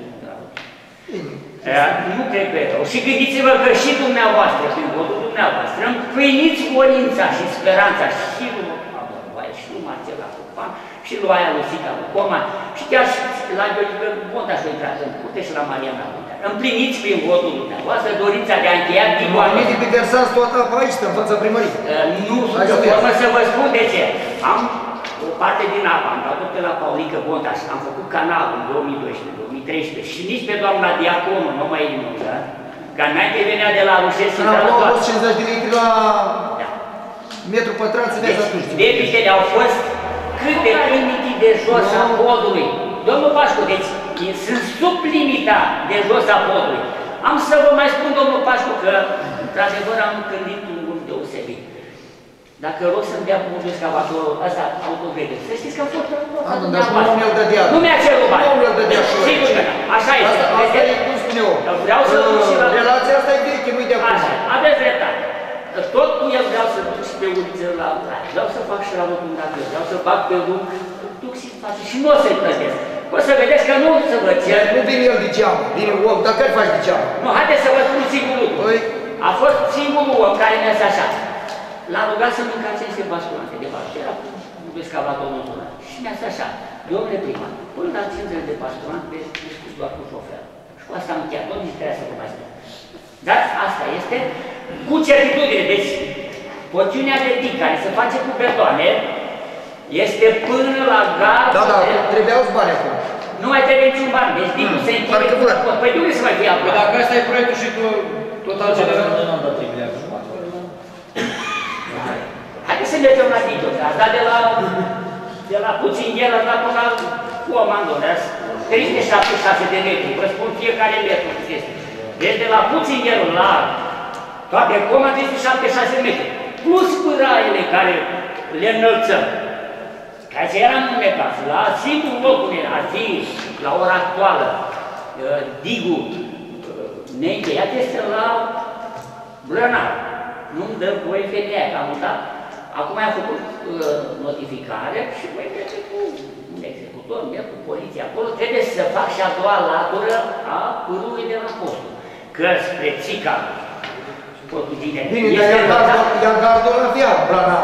nu cred că e rău. Și gândiți-vă că și dumneavoastră, prin votul dumneavoastră, împâiniți voința și speranța și lui Abărbaie, și lui Marcela Cupan, și lui Aia Lucica Coma, și chiar și la Gheorghe Bonta și-o intrat în curte și la Mariana Buntea. Împliniți prin votul dumneavoastră dorința de a încheia digoanul. Nu de versați toată apa aici, în fața primării. Nu sunt de formă să vă spun de ce. Am o parte din apă, am dat-o pe la Paulică Bontaș, am făcut canalul în 2012-2013 și nici pe doamna Diaconu nu mai inundă, că înainte venea de la Rușesc și de la toată. 50 de litri la metru pătrat, să vezi atunci. Debitele au fost câte limiti de jos a podului. Domnul Pașcu, deci sunt sub limita de jos a podului. Am să vă mai spun, domnul Pașcu, că într-adevăr am gândit un gând deosebit. Dacă rog să-mi dea cu excavatorul ăsta autogrede, să știți că a fost nu mi-l dădea. Nu mi-a cerut bani. Nu mi-l dădea și sigur că așa este. Asta e cum spun eu. Vreau să duc și la... Relația asta e veche, nu-i de acum. Așa, aveți dreptate. Tot cu el vreau să duc și pe ulițele la altă. Vreau să fac și la rotundator, vreau să fac pe drum, duc și face și nu o să-i plătesc. O să vedeți că nu să vă cer. Nu vine el degeaba, vine om, dar care faci degeaba? Nu, haideți să vă spun singurul lucru. A fost singurul om care mi-a zis așa. L-a rugat să-mi încarce niște basculante de bani. Era cu excavatorul ăla. Și mi-a zis așa, domnule primar, până la 50 de basculante, discuți doar cu șoferul. Și cu asta am încheiat, nu nici trebuia să vă mai spun. Dar asta este cu certitudine. Deci, porțiunea de tic care se face cu betoane este până la gardul. Da, da, trebuiau bani acum. Nu mai trebuie niciun bani. Deci ticul se închide. Păi de unde să mai fie acum? Păi dacă ăsta e proiectul și tu total general, nu am dat 3 miliarde. Haideți să mergem la Dito, ați dat de la puțin el, ați dat până la comandul, 376 de metri, vă spun fiecare metru cât este. Deci de la puțin el la toate coma 376 metri, plus pâraile care le înălțăm. Ca să eram în necaz, la singurul loc unde ar fi, la ora actuală, digul neîncheiat este la Blănar. Nu-mi dă voie femeia, că am mutat. Acum am făcut notificare și voi merge cu un executor, merg cu poliția acolo. Trebuie să fac și a doua latură a pârului de la postul. Că spre Țica, postul Gine. Bine, dar i-a gardul la viață,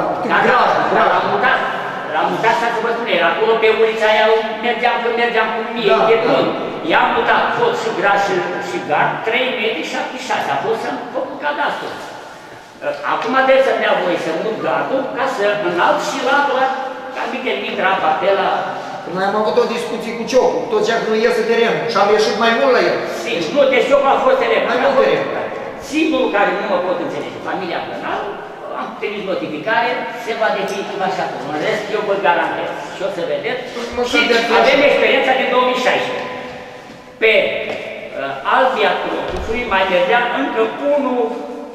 l-am mutat, să vă spune, acolo pe ulița aia mergeam cu mie, de tot. I-am mutat tot și gras și gard, 3 metri 76, a fost să-mi făcut cadastru. Acum trebuie să-mi dea voie să-mi duc gardul ca să înalt și latura, ca mică intră apa pe la... Noi am avut o discuție cu Ciocu, tot cea că nu iese terenul și am ieșit mai mult la el. Sigur, nu, deci Ciocu a fost terenul. Mai mult teren. Singurul care nu mă pot înțelege, familia Plănar, am trimis notificare, se va definitiva așa acum. În rest, eu vă garantez. Și o să vedeți. Și avem experiența din 2016. Pe Albia Trotușului mai mergea încă unul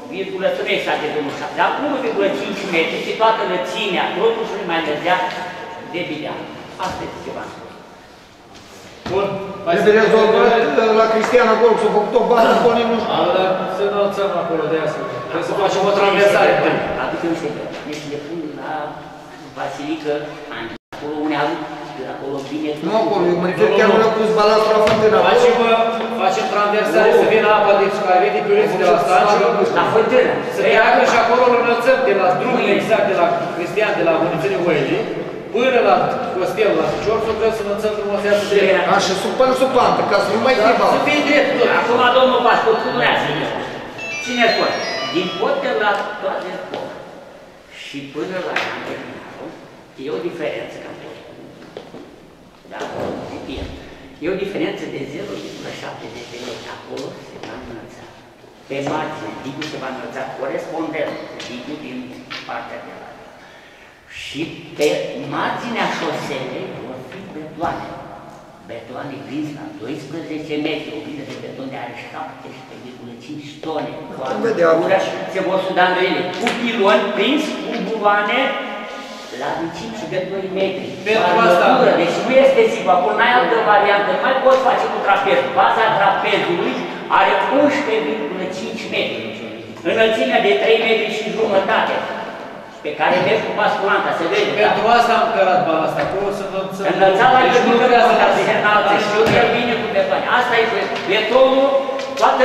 să nu exact de 1,7, dar 1,5 metri și toată lățimea, totuși nu mai mergea de bidea. Asta este ce v-am spus. Bun. Trebuie rezolvat la Cristian acolo, s-a făcut o bază, spune nu știu. Dar să înălțăm acolo de asta. Trebuie să facem o traversare. Adică nu știu, deci le pun la Basilică, acolo uneală, de acolo vine... Nu acolo, eu mă refer chiar unde a pus balastul la fântână. Facem traversare să vină apa, deci care vede pe uliții de la Stanciu. La fântână. Să treacă și acolo îl înălțăm de la drumul exact de la Cristian, de la Bunițenii Oilii, până la Costel, la Ciorțu, trebuie să înălțăm drumul ăsta să drept. Așa, până sub pantă, ca să nu mai fie bală. Să fie drept tot. Acum, domnul pastor, cum nu țineți cont. Din pot de la toate pot și până la Ianterminarul, e o diferență, cam tot. Da, e o diferență de 0,70 de metri. Acolo se va înălța. Pe margine, digul se va înălța corespondent, digul din partea de la. Și pe marginea șoselei vor fi betoane. Betoane prinse la 12 metri, o vină de beton de are 7,5 tone. Se vor suda în grele, cu piloni prins, cu buloane, la adâncime de 2 metri. Deci nu este simplu, acolo n-ai altă variantă, nu mai poți face cu trapezul. Baza trapezului are 11,5 metri. Înălțimea de 3 metri și jumătate, pe care mergi cu basculanta, se vede. Pentru asta am cărat balasta, acolo să înălțăm. Înălțat la gândul de asta, dar se înalță și el vine cu betoane. Asta e betonul, toată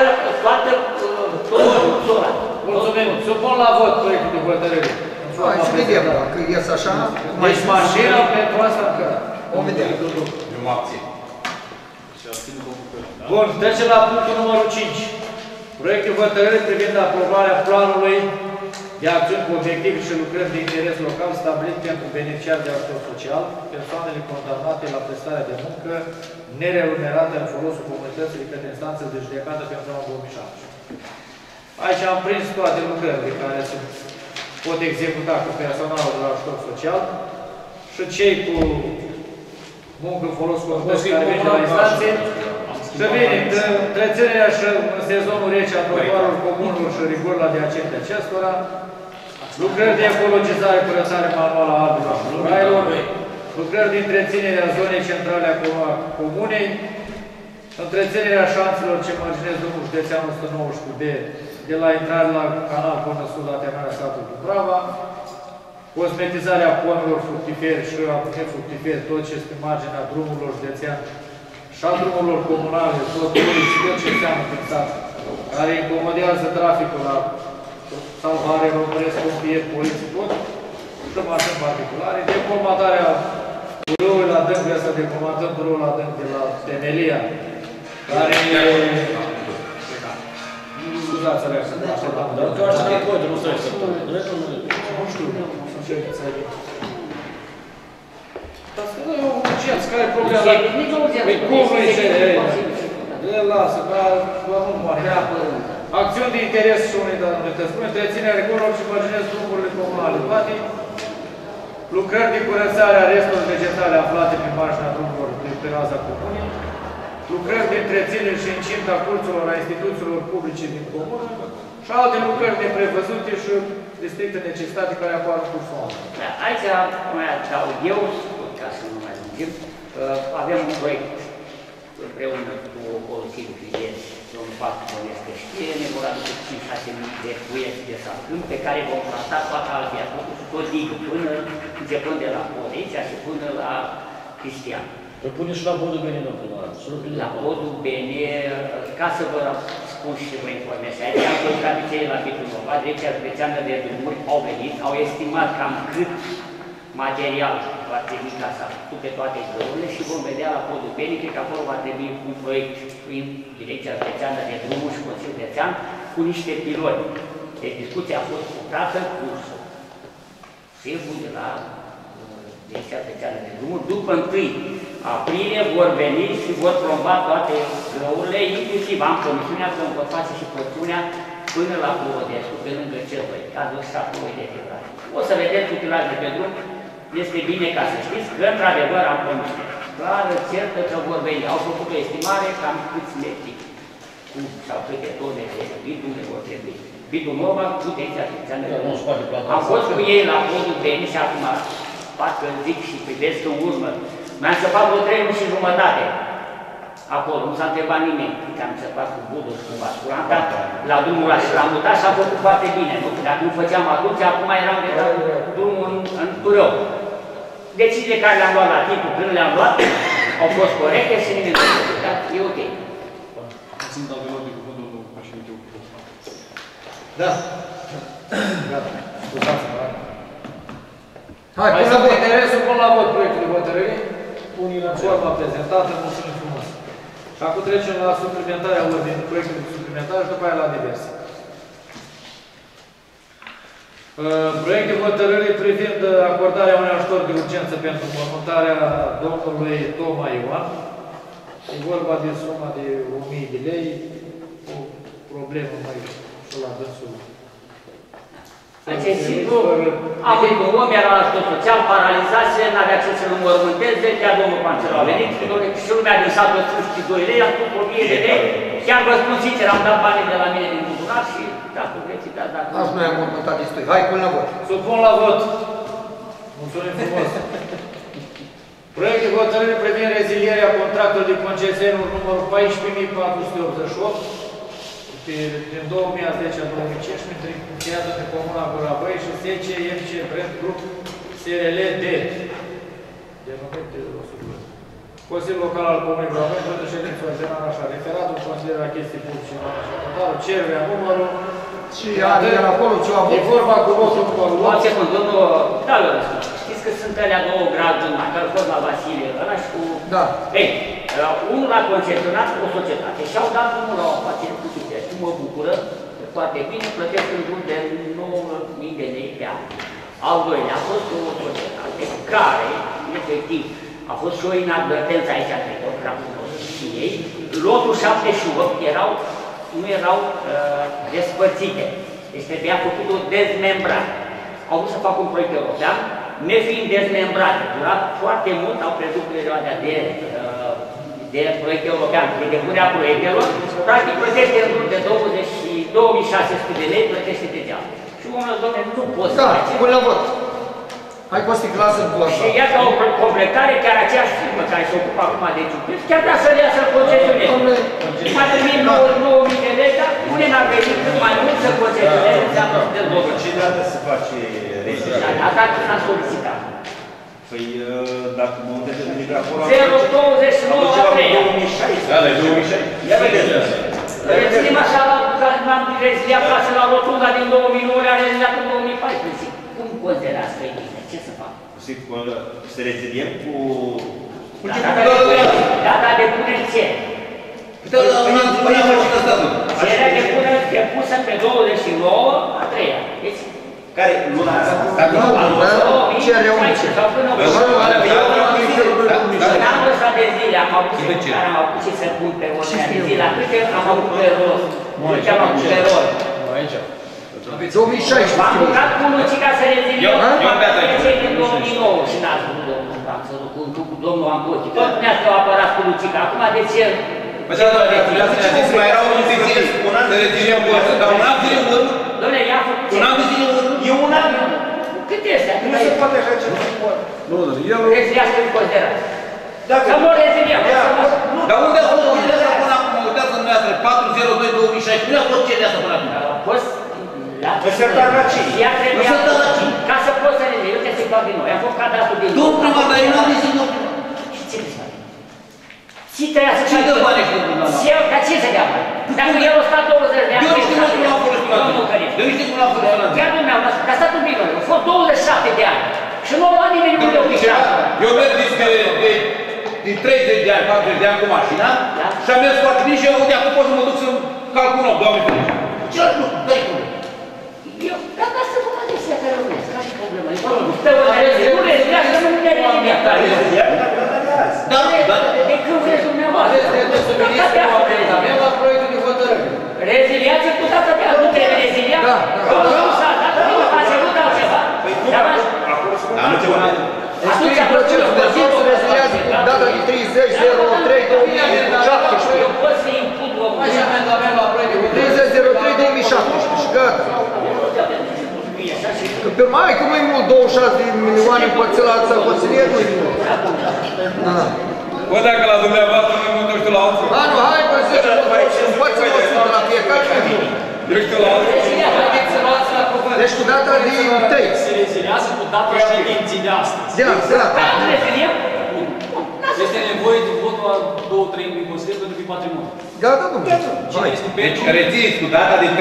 zona. Mulțumim. Supun la vot proiectul de hotărâre. Hai să vedem, dacă ies așa, deci mașina pentru asta am cărat. O vedem. Eu mă abțin. Bun, trecem la punctul numărul 5. Proiectul de hotărâre privind aprobarea planului de acțiuni cu obiective și lucrări de interes local stabilit pentru beneficiari de ajutor social, persoanele condamnate la prestarea de muncă neremunerată în folosul comunității de către instanță de judecată pentru anul 2017. Aici am prins toate lucrările care se pot executa cu personalul de la ajutor social și cei cu muncă în folos comunității care vin la instanțe. Și bine, întreținerea și în sezonul rece a trotuarelor comunelor și rigurile adiacente acestora, lucrări de ecologizare, curățare manuală a albelor și railor, lucrări de întreținere a zonei centrale a comunei, întreținerea șanțelor ce marginez drumul județean 119B de la intrare la canal până sus la terminarea satului Dubrava, cosmetizarea ponelor fructiferi și a fructiferi, tot ce este marginea drumurilor județean și a drumurilor comunale, tot ce înseamnă prin sat, care incomodează traficul la salvare, românesc, pompieri, poliție, tot, și mașini particulare, decomatarea râului la dâng, asta decomatăm râul la dâng de la Temelia, care e... Scuzați-o, așteptam. Dar tu așa ne poate, nu stai să nu știu. Dar să nu e o urgență, care e problema? Păi cum nu e ce? El lasă, dar nu moare. Acțiuni de interes și unități. Întreținerea regulilor și marginez drumurile comunale. Toate lucrări de curățare a resturilor vegetale aflate pe marginea drumurilor pe raza comunei. Lucrări de întreținere și incinta curților a instituțiilor publice din comună și alte lucrări neprevăzute și de strictă necesitate care apar în cursul anului. Da, aici mai adaug eu, ca să nu mai lungim, avem un proiect împreună cu colectivul clienți, domnul Pastor Bănescă știe, ne vor aduce 5-6 mii de puieți de salcâm pe care vom planta toată albia, tot digul, până începând de la Poliția și până la Cristian. Îl pune și la podul Bene, domnul primar. La podul Bene, ca să vă spun și vă informez, aici am plecat de cei la Bitul Nova, Direcția Județeană de Drumuri au venit, au estimat cam cât material va trebui ca să apuce toate zărurile și vom vedea la podul Bene, cred că acolo va trebui un proiect prin Direcția Județeană de Drumuri și Consiliul Județean cu niște piloni. Deci discuția a fost purtată în cursul. Șeful de la Direcția Județeană de Drumuri, după 1 aprilie vor veni și vor plomba toate grăurile, inclusiv am promisiunea că îmi pot face și porțiunea până la Plovodescu, pe lângă cel 2, ca 27 de februarie. O să vedeți utilajul pe drum, este bine ca să știți că, într-adevăr, am promisiune. Clară, certă că vor veni. Au făcut o estimare cam câți metri, sau câte tone de bitume vor trebui. Bidul normal, județia am fost cu ei la podul Beni și acum, parcă zic și privesc în urmă, mi-am săpat vreo 3 luni și jumătate. Acolo, nu s-a întrebat nimeni. Am săpat cu budul și cu basculanta, la drumul ăla și l-am mutat și am făcut foarte bine. Nu? Dacă nu făceam atunci, acum eram de dat drumul în tureu. Deciziile care le-am luat la timpul când le-am luat, au fost corecte și nimeni nu a dat, e ok. Sunt avelor de cuvântul domnul președinte. Da. Gata. Scuzați-mă. Hai, Mai până sunt la vot. interesul, pun la vot proiectul de hotărâre. Unii în forma prezentată, mulțumim frumos. Și acum trecem la suplimentarea ordinii, proiectul de suplimentare și după aia la diverse. Proiect de hotărâre privind acordarea unui ajutor de urgență pentru mormântarea domnului Toma Ioan. E vorba de suma de 1000 de lei, o problemă mai și la dânsul. Acest simplu, am venit un om, era la ajutor social, paralizat și n-avea ce să-l înmormânteze, chiar domnul Panțel a venit și lumea din satul 52 lei, am pus 1000 de lei, chiar vă spun sincer, am dat banii de la mine din buzunar și dacă vreți, da, dacă... Azi noi am mormântat destui. Hai, până la vot. Supun la vot. Mulțumim frumos. Proiect de hotărâre privind rezilierea contractului de concesiune numărul 14488 din 2010-2015 încheiat între Comuna Gura Băi și SCFC Brand Group SRL-D. Denumit de Consiliul Local al Comunei Gura Băi, pentru ședință ordinară așa, referatul consideră chestii publice la secundarul, cererea numărul Și are el acolo ce-o avut. e vorba cu votul numărul 1. O secundă, domnul, da, eu răspund. Știți că sunt alea două graduri mai, care au fost la Vasile, ăla și cu... Da. Ei, unul l-a concesionat cu o societate și au dat drumul la o afacere cu succes. Și mă bucură foarte bine, plătesc în jur de 9.000 de lei pe an. Al doilea a fost cu o societate care, efectiv, a fost și o inadvertență aici a trecut, că am cunoscut și ei. Lotul 78 nu erau despărțite. Deci trebuia făcut o dezmembrare. Au vrut să facă un proiect european, nefiind dezmembrate. Dura foarte mult, au pierdut perioada de proiect european, de depunerea proiectelor. Practic plătește în jur de 22.600 de lei, plătește degeaba. Și unul, domne, nu poți să face. Da, până la vot. Hai cu o sticlasă în pula. Și iată o completare, chiar aceeași firmă care se ocupă acum de ciupiți, chiar vrea să le ia să-l concesioneze. Mai primit 9.000 de lei, dar unde n-ar venit cât mai mult să concesioneze, înseamnă să dezvoltă. Ce dată se face rezilierea? Asta când am solicitat. Păi, dacă mă uită de acolo... 029 a 3. Da, de 2006. Ia vedeți. Reținem așa la care m-am reziliat casă la rotunda din 2009, le-am reziliat în 2014. Cum considerați că e bine? Ce să fac? Să reziliem cu... Data de punere ce? Cererea de punere depusă pe 29 a 3-a. Care? Luna asta? Cererea unice. Sau până în anul ăsta de zile am avut care am avut ce să pun pe ordinea de zile, atât am avut pe rost. Deci am avut pe rost. 2016. M-am bucat cu Lucica să reziliem cei din 2009 și n-ați vrut domnul Franțăru, cu domnul Ambochi. Tot ne-ați că apărat cu Lucica. Acum de ce? Păi da, mai erau un zi să reziliem cu asta, dar un an zile în urmă? Doamne, i-a făcut ce? Un an de zile în urmă? E un an? Cât este? Nu se poate așa ceva. Nu, dar el... Reziliați în considerați. Să mă reziliem. Dar unde a fost cererea asta până acum? Uitați în dumneavoastră, 402-2016. Unde a fost cererea asta până acum? A fost... În sertar la 5. Ea trebuia... Ca să poți să reziliem, eu trebuie să-i fac din nou. I-am făcut cadastrul din nou. Domnul primar, dar eu n-am zis domnul primar. Și ce să fac? Și trebuia să... Ce dă bani și domnul primar? Dar ce să dea bani? Dacă el a stat 20 de ani... Eu nu știu cum l-am folosit la tine. Eu nu știu cum l-am folosit la tine. Chiar dumneavoastră, dar statul bine, au fost 27 de ani. Și nu a luat nimeni unde o pictat. Eu merg de 30 de ani, 40 de ani cu mașina și am mers foarte bine și eu de acum pot să mă duc să calc un om, Doamne ferește. Ce aș nu? Dă-i probleme. Eu, dacă asta vă faceți ea care rămâneți, care e problema? Nu rezidează, nu ne reziliat. De când vreți dumneavoastră? Avem la proiectul de hotărâre. Reziliați cu data de azi, nu trebuie reziliat? Nu s-a dat, nu ați avut altceva. Dar nu ceva. Atunci procesul de vot se reziliază cu data de 30.03.2017. Eu pot să imput o... Hai să amendament la proiectul de hotărâre. 30.03.2017 și gata. milioane împărțit la alța consilierul, nu-i mult. Bă, dacă la dumneavoastră nu mult, nu știu la alții. Ba nu, hai, bă, zici, împărțim 100 la fiecare, Eu știu la alții. deci cu data de 3. Se rezilează cu data ședinții de astăzi. De asta. Este nevoie de votul a 2/3 din Consiliu pentru că e patrimoniu. Gata, domnule. Cine este Deci pentru? rețineți cu data de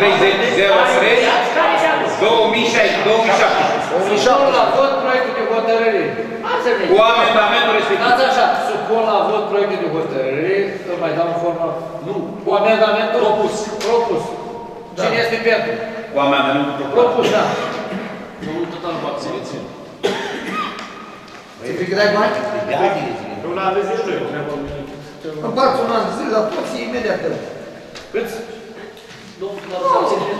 30/03/2017. Supun la vot proiectul de hotărâre. Cu amendamentul respectiv. Dați așa, supun la vot proiectul de hotărâre, îl mai dau în formă. Nu. Cu amendamentul Propus. Cine este pentru? Cu amendamentul propus. Propus, da. Domnul Tătar va abțineți. Ți-i fi că dai bani? Un an de zi nu e o treabă. Împarți un an de zile, dar poți imediat de la. Câți? Domnul Tătar va abțineți.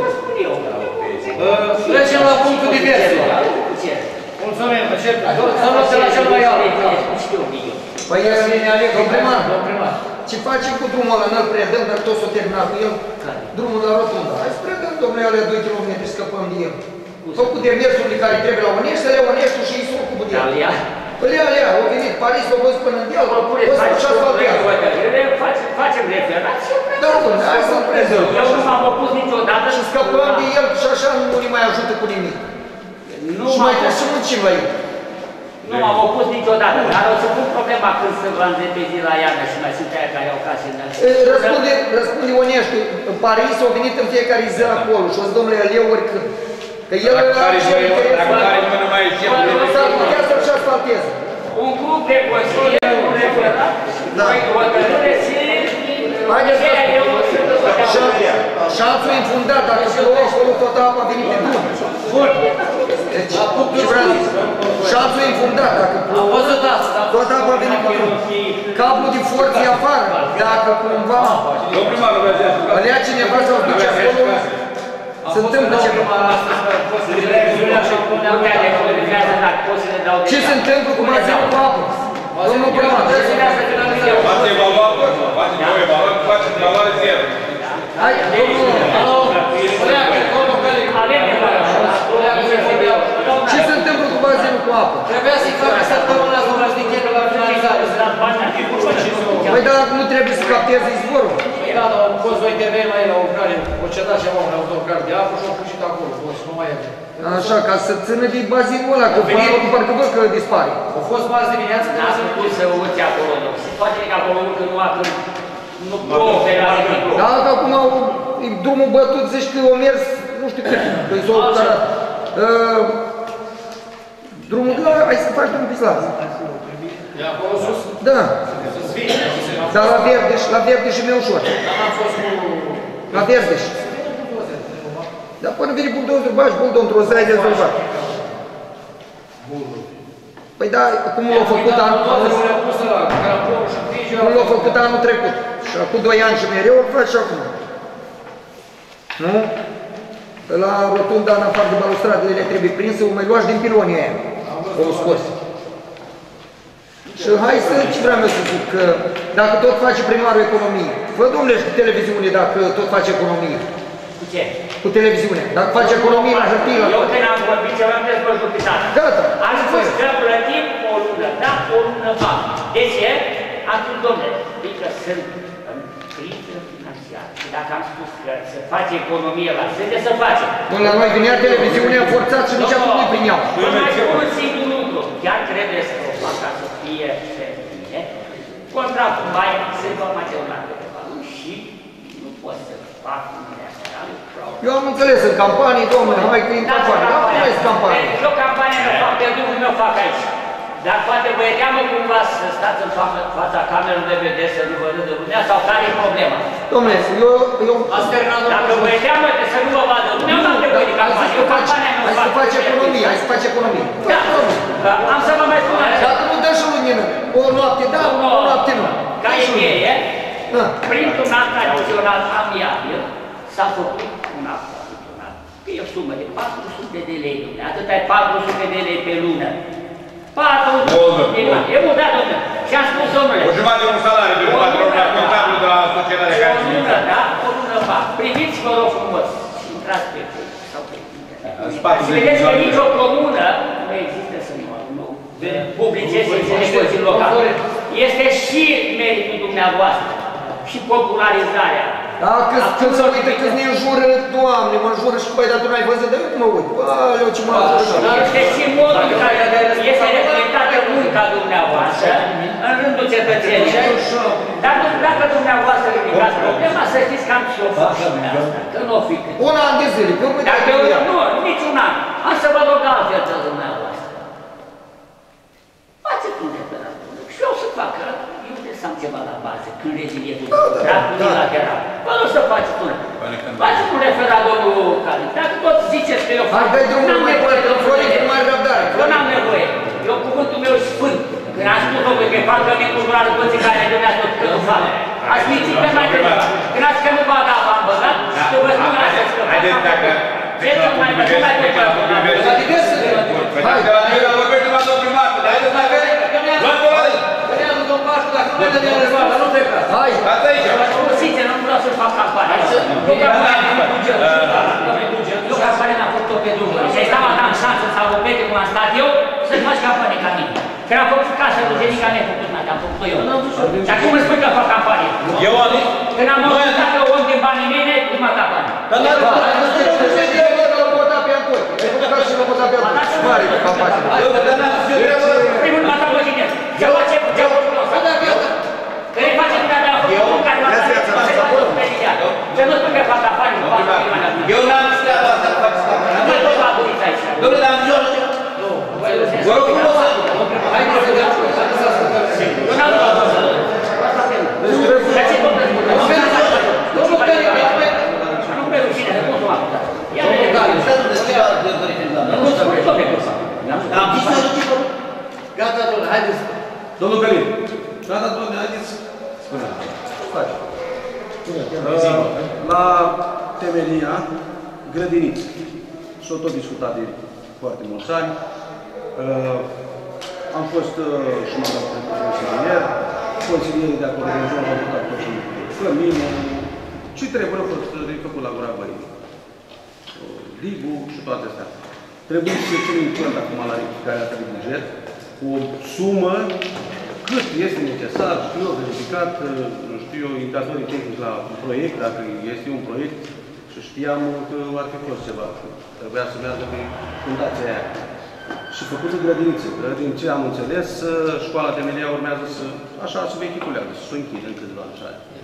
Trecem la punctul divers. Mulțumim, începem. Să nu se la cel mai alt. Păi, domn primar, primar. ce facem cu drumul ăla? Nu-l predăm, dar tot s-o terminat cu el? Drumul la rotundă. Hai să predăm, domnule, alea 2 km, scăpăm de el. Făcut demersurile care trebuie la Onești, să le Oneștiul și îi s-o ocupă de el. Păi alea, au venit Paris, au văzut până în el, o să și asfaltează. Facem referat și Da, domnule, hai să-l predăm. eu nu m-am opus niciodată Și scăpăm de el și așa nu ne mai ajută cu nimic. Și mai trebuie să muncim la el. Nu m-am opus niciodată, dar o să pun problema când se va înzepezi la iarnă și mai sunt aia care au case în Răspunde Oneștiul, în Paris au venit în fiecare zi acolo și o zis, domnule, Leu, oricând. Că el Dacă care nu mai e știu. s-ar putea să-l și asfalteze. un grup de consilieri, un referat, noi hotărâre și Haideți să șanțul infundat, dacă plouă acolo, toată apa vine pe drum. Bun. Deci, ce vreau să zic, șanțul infundat, dacă Am plouă, văzut asta. toată apa vine pe drum. Cablul de forță e afară, dacă cumva Domnul primar, nu vreau să îl ia cineva să-l duce acolo, se întâmplă ceva. Ce se întâmplă cu bazinul cu apă? Domnul primar, Faceți evaluare, faceți evaluare zero. hai, ce se întâmplă cu bazinul cu apă? Trebuia să-i facă săptămâna asta la șticherul la finalizare. Păi dar nu trebuie să capteze izvorul. Păi da, dar au fost doi termeni mai la o care o cedat ceva, un autocar de apă și au fugit acolo. Nu mai e. Așa, ca să țină de bazinul ăla, că până la parcă văd că dispare. Au fost marți dimineață, de N-a spus să urci acolo, nu. Se poate că acolo încă nu a când nu plouă, pe la nu. Da, că acum e drumul bătut, zici că o mers, nu știu cât, că i s-o optarat. Drumul de la, hai să faci drumul Pislat. de acolo sus. Da, Să-ți vine. dar la Verdeș e mai ușor. Dar n-am fost cu... La Verdeș. Dar până vine buldozul, bași buldozul într-o zi, ai rezolvat. Păi da, cum l-au făcut anul cum l-au făcut anul trecut. Și acum 2 ani și mereu îl faci și acum. Nu? La rotunda, în afară de balustradele, trebuie prinsă, o mai luași din pilonii aia. O scos. Și hai să, ce vreau eu să zic, că dacă tot face primarul economie, fă domnule și cu televiziune dacă tot face economie. Cu ce? Cu televiziunea. Dacă face economie la hârtie, la Eu tot. când am vorbit ceva, am dezvăzut pe tata. Gata. Am spus că plătim o lună, da, o lună bani. De ce? Atunci, domnule, adică sunt în criză financiară. Și dacă am spus că se face economie la sede, să face. Până la noi venea televiziunea forțat și nici acum nu-i primeau. Vă mai spun un singur lucru. Chiar trebuie să o fac ca să fie pe mine. Contractul mai se va mai deuna câteva luni și nu pot să fac unele așa. Eu am înțeles, în campanii, domnule, hai că e în campanie. Dar nu este campanie. Eu campania nu fac, pe drumul meu fac aici. Dar poate vă e teamă cumva să stați în fața camerei de vedere să nu vă râdă lumea sau care e problema? Domnule, eu... Dacă vă e teamă să nu vă vadă lumea, nu am nevoie de campanie. Eu campania nu fac. Hai să faci economie, hai să faci economie. Da, am să vă mai spun așa. Dacă nu dă și lumină, o noapte da, o noapte nu. Ca idee, printr-un act adițional amiabil, s-a făcut un act adițional. Că e o sumă de 400 de lei, domnule. Atât ai 400 de lei pe lună. 400 de lei. E mult, da, domnule. Și am spus, domnule. O jumătate de un salariu de patronat contabil de la societatea care o lună, da, o lună fac. Priviți, vă rog frumos. Și intrați pe Facebook sau pe internet. Și vedeți că nicio comună nu există de Consiliul Local. Este și meritul dumneavoastră și popularizarea. Da, când se uită, când ne înjură, Doamne, mă înjură și păi, dar tu n-ai văzut de uite, mă uit. Aleu, ce mă înjură. Este și modul în care este reflectată munca dumneavoastră în rândul cetățenilor. Dar dacă dumneavoastră ridicați problema, să știți că am și o fac. Că nu o fi cât. Un an de zile, că uite. Dacă nu, nici un an. Am să vă rog altfel de dumneavoastră. Faceți un referendum. Și eu să fac, eu lăsam ceva la bază, când rezilietul unilateral. Vă rog să faceți una. Faceți un referendum, dacă tot ziceți că eu fac, n-am nevoie de eu n-am nevoie. Eu cuvântul meu sfânt. Când am spus-o că e parcământ cultural în toții care dumneavoastră tot cât o fac. Aș minți pe mai devreme. Când ați că nu bag apa am băgat, că vă spun asta că fac. Vedeți, nu mai vorbește la vorbește la domnul primar, dar haideți mai vede. Vedează domnul Pașcu, dacă nu ne dă de rezolvat, nu plecați. Hai! Stați aici! Sincer, nu vreau să fac campanie. Eu campanie n-am făcut-o pe drumul. Și-ai stau am șansă sau o pete cum am stat eu, să-ți faci campanie ca mine. Că am făcut casă, Luzenica n-ai făcut mai, am făcut-o eu. Și acum îmi spui că fac campanie. Eu am zis? Când am auzit că om din banii mine, prima campanie. Primul mă dau tine. Ce face? Ce cunosc? Că ne face dumneavoastră a făcut un care va face ce nu spune că fac campanie. Eu n-am zis treaba asta, fac campanie. Nu mai tot la bunița aici. Domnule, dar eu nu... Vă rog frumos să... Hai că să dea să ascultăm. Eu n-am luat asta. Asta pe mine. Dar ce tot răspund? Nu pe rușine, nu pot să mă ascultați. Ia de legale. Nu să mă tot pe cursa. Am zis că nu ce vă... Gata, domnule, haideți. Domnul Călin. Gata, domnule, haideți. Spune-o. Faci. La temelia grădiniță. S-au tot discutat de foarte mulți ani. Am fost și mandat pentru consilier. Consilierii de acolo din zonă au votat tot și cămină. Ce trebuie făcut la Gura Văii? Digu și toate astea. Trebuie să ținem cont acum la rectificarea asta de buget cu o sumă cât este necesar, știu eu, verificat, știu eu, indicatorii tehnici la proiect, dacă este un proiect, și știam că ar fi fost ceva. Trebuia să meargă pe fundația aia. Și făcută grădiniță. Din ce am înțeles, școala temelia urmează să, așa, să vehiculează, să o închidă în câțiva ani.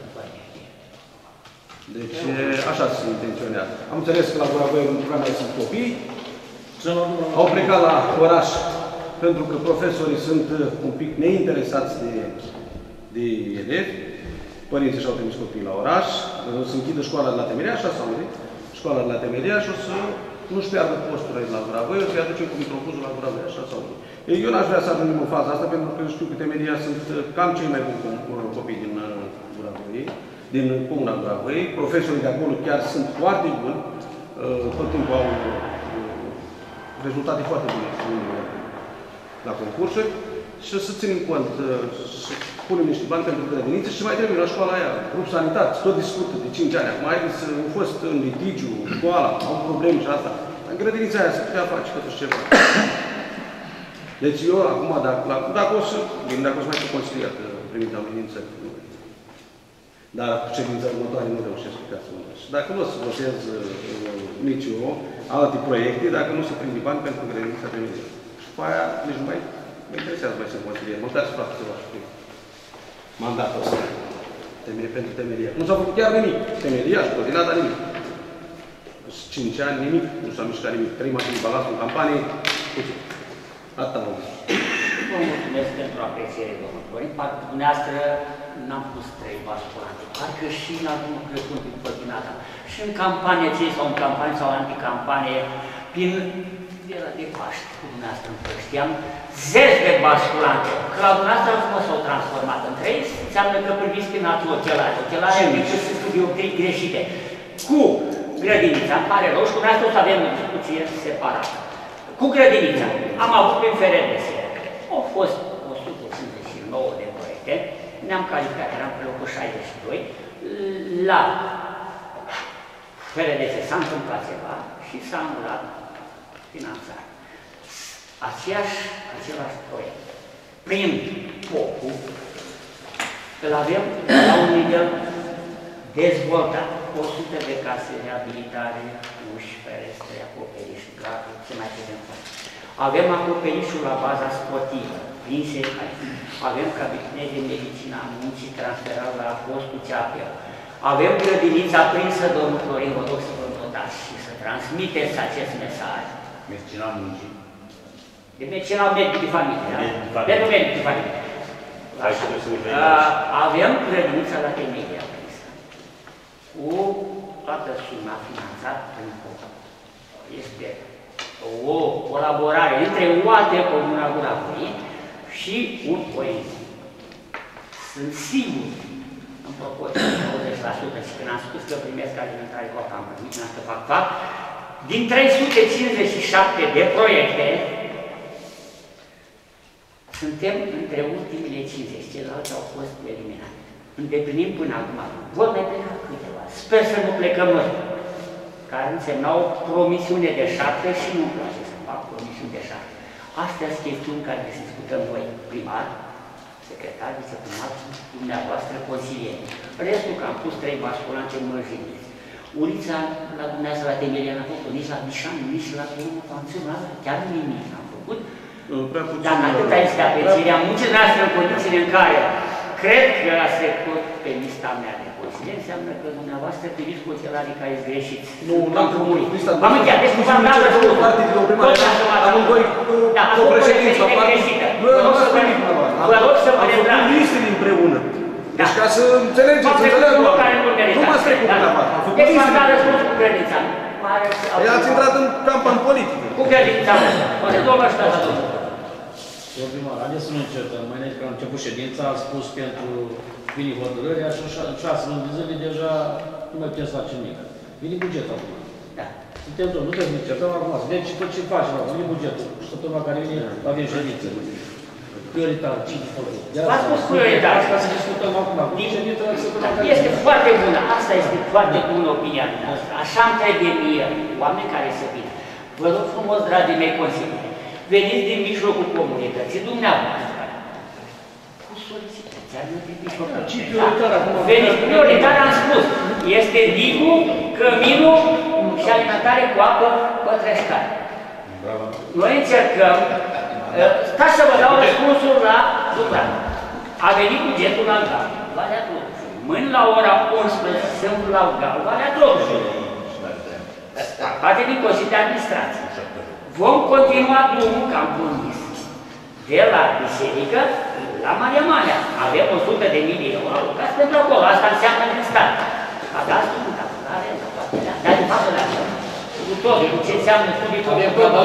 Deci, așa se intenționează. Am înțeles că la Gura Văii mai sunt copii, au plecat la oraș pentru că profesorii sunt un pic neinteresați de elevi. Părinții și-au trimis copiii la oraș, să închidă școala de la temelia, așa s-au gândit, școala de la temelia și o să nu-și piardă posturile la Gura Văii, o să-i aducem cu microbuzul la Gura Văii, așa s-au gândit. Eu n-aș vrea să ajungem în faza asta, pentru că știu că temelia sunt cam cei mai buni copii din Gura Văii, din comuna Gura Văii. Profesorii de acolo chiar sunt foarte buni, tot timpul au rezultate foarte bune la concursuri și să ținem cont, să punem niște bani pentru grădinițe și mai trebuie la școala aia, grup sanitar, tot discută de 5 ani. Acum haideți, au fost în litigiu, școala, au probleme și asta. Dar grădinița aia să putea face totuși ceva. Deci eu acum, dacă o să mai fi consiliat primit amenință, dar ședința următoare nu reușesc ca să mă. Și dacă nu o să votez nici eu, alte proiecte, dacă nu se prinde bani pentru grădinița temelia. Și pe aia nici nu mai mă interesează mai să consilier, măcar să fac ceva și mandatul ăsta. Pentru temelia. Nu s-a făcut chiar nimic. Temelia și coordinata nimic. 5 ani nimic, nu s-a mișcat nimic. 3 mașini balați în campanie, puțin. Atâta mă gândesc. Vă mulțumesc pentru apreciere, domnul Florin. Parcă dumneavoastră n-am pus 3 basculante. Parcă și la domnul Crăciun din Pătinata. Și în campanie, ce sau în campanie sau anticampanie, prin era de Paște, cu dumneavoastră împărșteam, 10 de basculante. Că la dumneavoastră frumos s-au transformat în 3, înseamnă că priviți prin altul ochelare. Ochelare decât să studii optei greșite. Cu grădinița, îmi pare rău, și cu dumneavoastră o să avem o discuție separată. Cu grădinița, am avut prin FRDS. Au fost 159 de proiecte, ne-am calificat, eram pe locul 62. La FRDS s-a întâmplat ceva și s-a anulat finanțarea. Același proiect. prin POC-ul, îl avem la un nivel dezvoltat. 100 de case de abilitare, uși, ferestre, acoperișuri, garduri, ce mai putem face. Avem acoperișul la baza sportivă, prin secai. Avem cabinet de medicină a muncii transferat la postul CAPEL. Avem grădinița prinsă, domnul Florin, vă rog să vă notați și să transmiteți acest mesaj. Medicina muncii. De medicina medic de familie, da? Pentru medic de familie. Avem grădinița la Temelia prinsă. Cu toată suma finanțată prin POC. Este o colaborare între o altă comună a Guravăi și un ONG. Sunt sigur, în proporție de 90%, și când am spus că primesc alimentare cu apă, am primit, n-am să fac fapt, din 357 de proiecte, suntem între ultimele 50, ceilalți au fost eliminate. Îndeplinim până acum. Vor mai pleca câteva. Sper să nu plecăm noi, care însemnau promisiune de 7 și nu-mi place să fac promisiuni de 7. Astea sunt chestiuni care se discutăm noi, primar, secretar, viceprimar, dumneavoastră, consilieri. Restul că am pus 3 basculante în mărjini. Ulița la dumneavoastră, la Temelia, n-a făcut nici la Bișan, nici la Panțional, chiar nimic n-am făcut. Dar în atâta este apreciarea muncii noastre în condițiile în care cred că ați trecut pe lista mea de consilieri, înseamnă că dumneavoastră priviți cu ochelarii care ești greșiți. Nu, n-am făcut lista. V-am încheiat, deci v-am dat răspunsul. Amândoi co-președinți la partid. Vă rog să vă retrag. Am făcut listele împreună. Deci ca să înțelegeți, să înțeleagă oamenii. Nu m-ați trecut dumneavoastră. Am făcut listele. Deci v-am dat răspunsul cu credința. Ați intrat în campanie politică. Cu credința. Poate domnul ăsta la domnul. Domnul primar, haideți să nu încercăm. Mai înainte că am început ședința, am spus pentru vine hotărârea și în 6 luni de zile deja nu mai putem să facem nimic. Vine bugetul acum. Da. Suntem tot, nu trebuie să încercăm acum. Deci tot ce facem acum, vine bugetul. Și săptămâna care vine, avem ședință. Prioritar, cine făcut. V-ați spus prioritar. Ca să discutăm acum. Este foarte bună. Asta este foarte bună opinia noastră. Așa îmi trebuie mie, oameni care să vină. Vă rog frumos, dragii mei consilieri, veniți din mijlocul comunității dumneavoastră cu solicități, veniți prioritar, am spus, este digul, căminul și alimentare cu apă către scară. Noi încercăm, stați să vă dau răspunsul la Dubran. A venit bugetul la Gal, Valea Drogului. Mâine la ora 11 sunt la Gal, Valea Drogului. Parte din Consiliul de Administrație. Vom continua drumul, că am promis, de la biserică la Marea Manea. Avem 100.000 de euro alocați pentru acolo. Asta înseamnă din stat. Adați drumul, capitare, la toate alea. Dar de fapt la cu tot, cu ce înseamnă studii, cu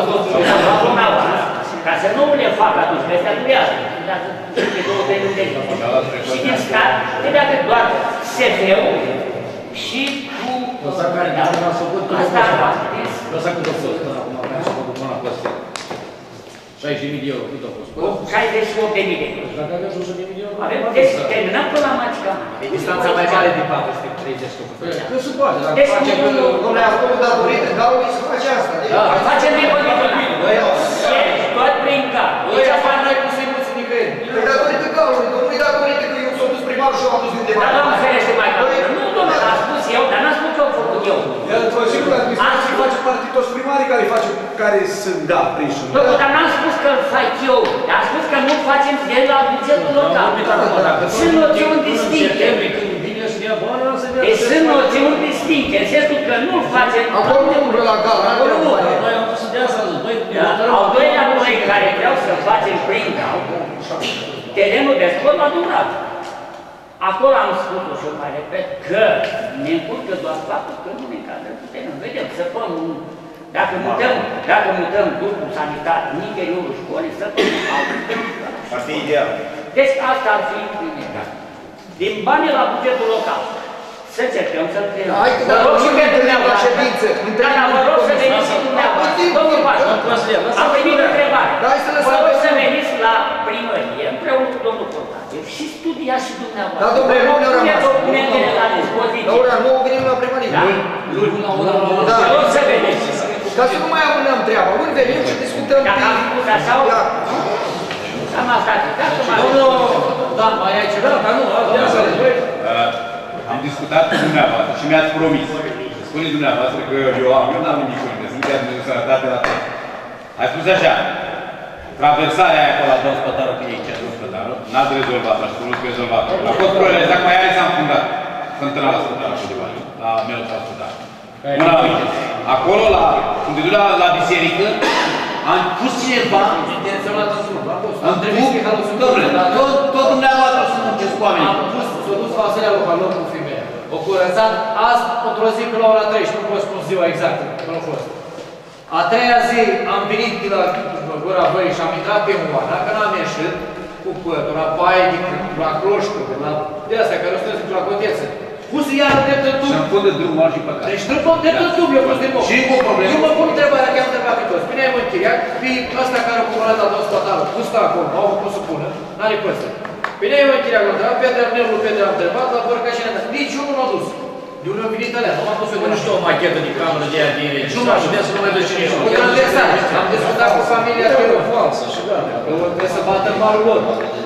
tot, ca să nu le fac atunci, că ăstea durează. De 2-3 luni de zi. Și din stat, trebuie atât doar SF-ul și cu... Asta care ne-a făcut tot. Asta Asta cât a fost până acum, care s-a făcut până la păstere? 60.000 de euro, cât a fost? 68.000 de euro. Dacă avem 100.000 de euro, deci terminăm până la Magica. Distanța mai mare din 4 este 30 cu Nu se poate, dacă deci facem... Dom'le, acolo datorită galului se face asta. Facem din tot prin gal. Noi afară n-ai cum să-i mulți nicăieri. Păi datorită galului, nu-i datorită că eu s-am dus primarul și eu am dus undeva. Dar nu ferește mai gal. Nu, domnule, am spus eu, dar n-am spus că am făcut eu. El, Consiliul de Administrație face parte toți primarii care sunt prinși. Domnule, dar n-am spus că îl fac eu. Am spus că nu facem de la bugetul local. Sunt noțiuni distincte. Deci sunt noțiuni distincte, în sensul că nu facem... Acolo nu umbră la gal, acolo nu. Al doilea proiect care vreau să facem prin gal, terenul de sport la Dumbrava. Acolo am spus-o și eu mai repet că ne încurcă doar faptul că nu ne încadrăm cu terenul. Vedem, săpăm, dacă mutăm grupul sanitar în interiorul școlii, săpăm altul. Ar fi ideal. Deci asta ar fi primit. Din banii la bugetul local. Să încercăm să-l primim. Vă rog și pe dumneavoastră. Da, vă rog să veniți și dumneavoastră. Domnul Pașu, am primit o întrebare. Vă rog să veniți la primărie împreună cu domnul Portativ și studiați și dumneavoastră. Da, domnule, nu ne-au rămas. Documentele la dispoziție. La ora 9 venim la primărie. Da? Vă rog să veniți. Ca să nu mai amânăm treaba. Luni venim și discutăm. Dacă am spus așa, am Domnul, da, mai ai ceva? Dar nu, am discutat cu dumneavoastră și mi-ați promis. Spuneți dumneavoastră că eu n-am nimic cu mine, sunt chiar de sănătate la tot. Ai spus așa, traversarea aia acolo la domnul Spătarul, că e chiar domnul Spătarul, n-ați rezolvat-o, și nu-ți rezolvat-o. A fost probleme, dacă mai are s-a înfundat. Fântâna la Spătarul, așa de bani, la Melța Spătarul. Acolo, când te duci la biserică, am pus cineva, am trimis pe care sunt domnule, tot dumneavoastră să munceți cu oamenii. Am pus, s-a dus Vasilea loc, loc cu femeia. O curățat, azi, într-o zi până la ora 3, nu pot spun ziua exactă, când a fost. A treia zi am venit de la Gura Văii și am intrat pe Moana, că n-am ieșit cu pătura, paie, la cloșcă, de astea care o strânsă la coteță. Pus iară dreptă tub. Și-mi pun de drumul și păcat. Deci dreptă tub, eu pus de nou. Și cu probleme. Eu mă pun întrebarea, chiar întrebat pe toți. Bine ai mă închiriat, pe ăsta care a comunat la domnul Spătarul, pus acolo, au făcut să pună, n-are păsă. Bine ai mă închiriat, Petre am întrebat, la Borca și ne-a dat. Nici unul n-a dus. De unde a venit alea, nu m-am dus eu de Nu știu o machetă de cameră de aia din regi. Nu m-aș putea să nu mai duce niciunul. Uite, am discutat cu familia de rog. Falsă și gata. Trebuie să bată marul lor.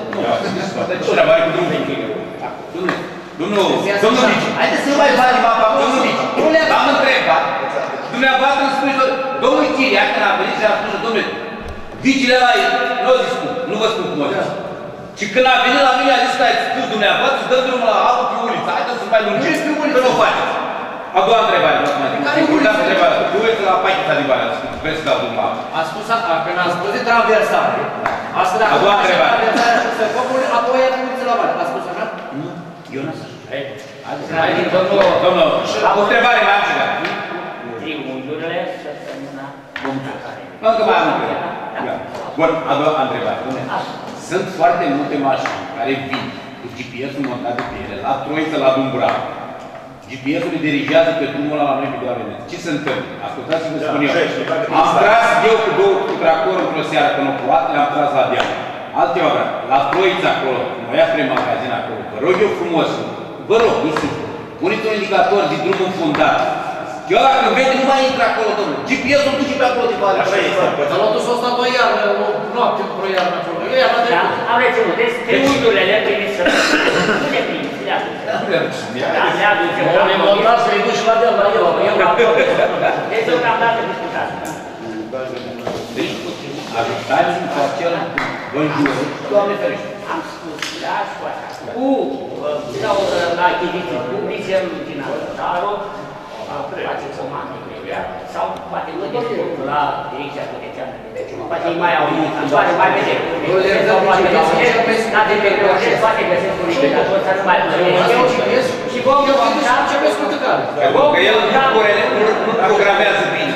Ce treaba ai cu drumul? Domnul Vici, haideți să nu mai facem apa, domnul Vici. Am întrebat. Dumneavoastră îmi spuneți, domnul Chiria, când a venit și a spus, domnule, Vicile ăla nu o zis cum, nu vă spun cum o zis. Și când a venit la mine, a zis că ai spus dumneavoastră, să dăm drumul la apă pe uliță. Haideți să mai lungim, că nu o faceți. A doua întrebare, care e uliță? Tu uiți la pacheta de bani, vreți să dau drumul la apă. A spus, când a spus de traversare, asta dacă a doua întrebare. Apoi a venit la bani. A spus așa? Nu, eu n-am spus. Domnul, o întrebare mai am și dat. Triunghiurile săptămâna care. Încă mai am întrebare. Bun, a doua întrebare. Sunt foarte multe mașini care vin cu GPS-ul montat de pe ele, la Troiță, la Dumbrava. GPS-ul le dirigează pe drumul ăla la noi pe doar Veneță. Ce se întâmplă? Ascultați-vă, spun eu. Am tras eu cu două tractori într-o seară până cu poate, le-am tras la deal. Altceva vreau. La Troiță acolo, mă ia spre magazin acolo, vă rog eu frumos, vă rog, nu știu, puneți un indicator de drum înfundat. Eu ăla când vede, nu mai intră acolo, domnule. GPS-ul duce pe acolo de vale. dar l-a dus o stat o iarnă, o noapte într-o iarnă acolo. Eu iarna trecut. Am reținut, deci triunghiurile le primiți să nu le primiți, le aduce. Le aduce. Le montați să-i duci la deal la el. Deci deocamdată discutați. Ajutați-mi cu acel bănjur. Doamne ferește. Am spus, da, și cu așa. Sau la achiziții publice, din ajutarul, face comandă imediat, sau poate nu de la Direcția Județeană de Mediu. Poate ei mai au toate mai vede. Sau poate date pe proces, poate găsesc un indicator să nu mai plătești. Și vom conta ce vezi cu tăcare. Pentru că el nu programează bine.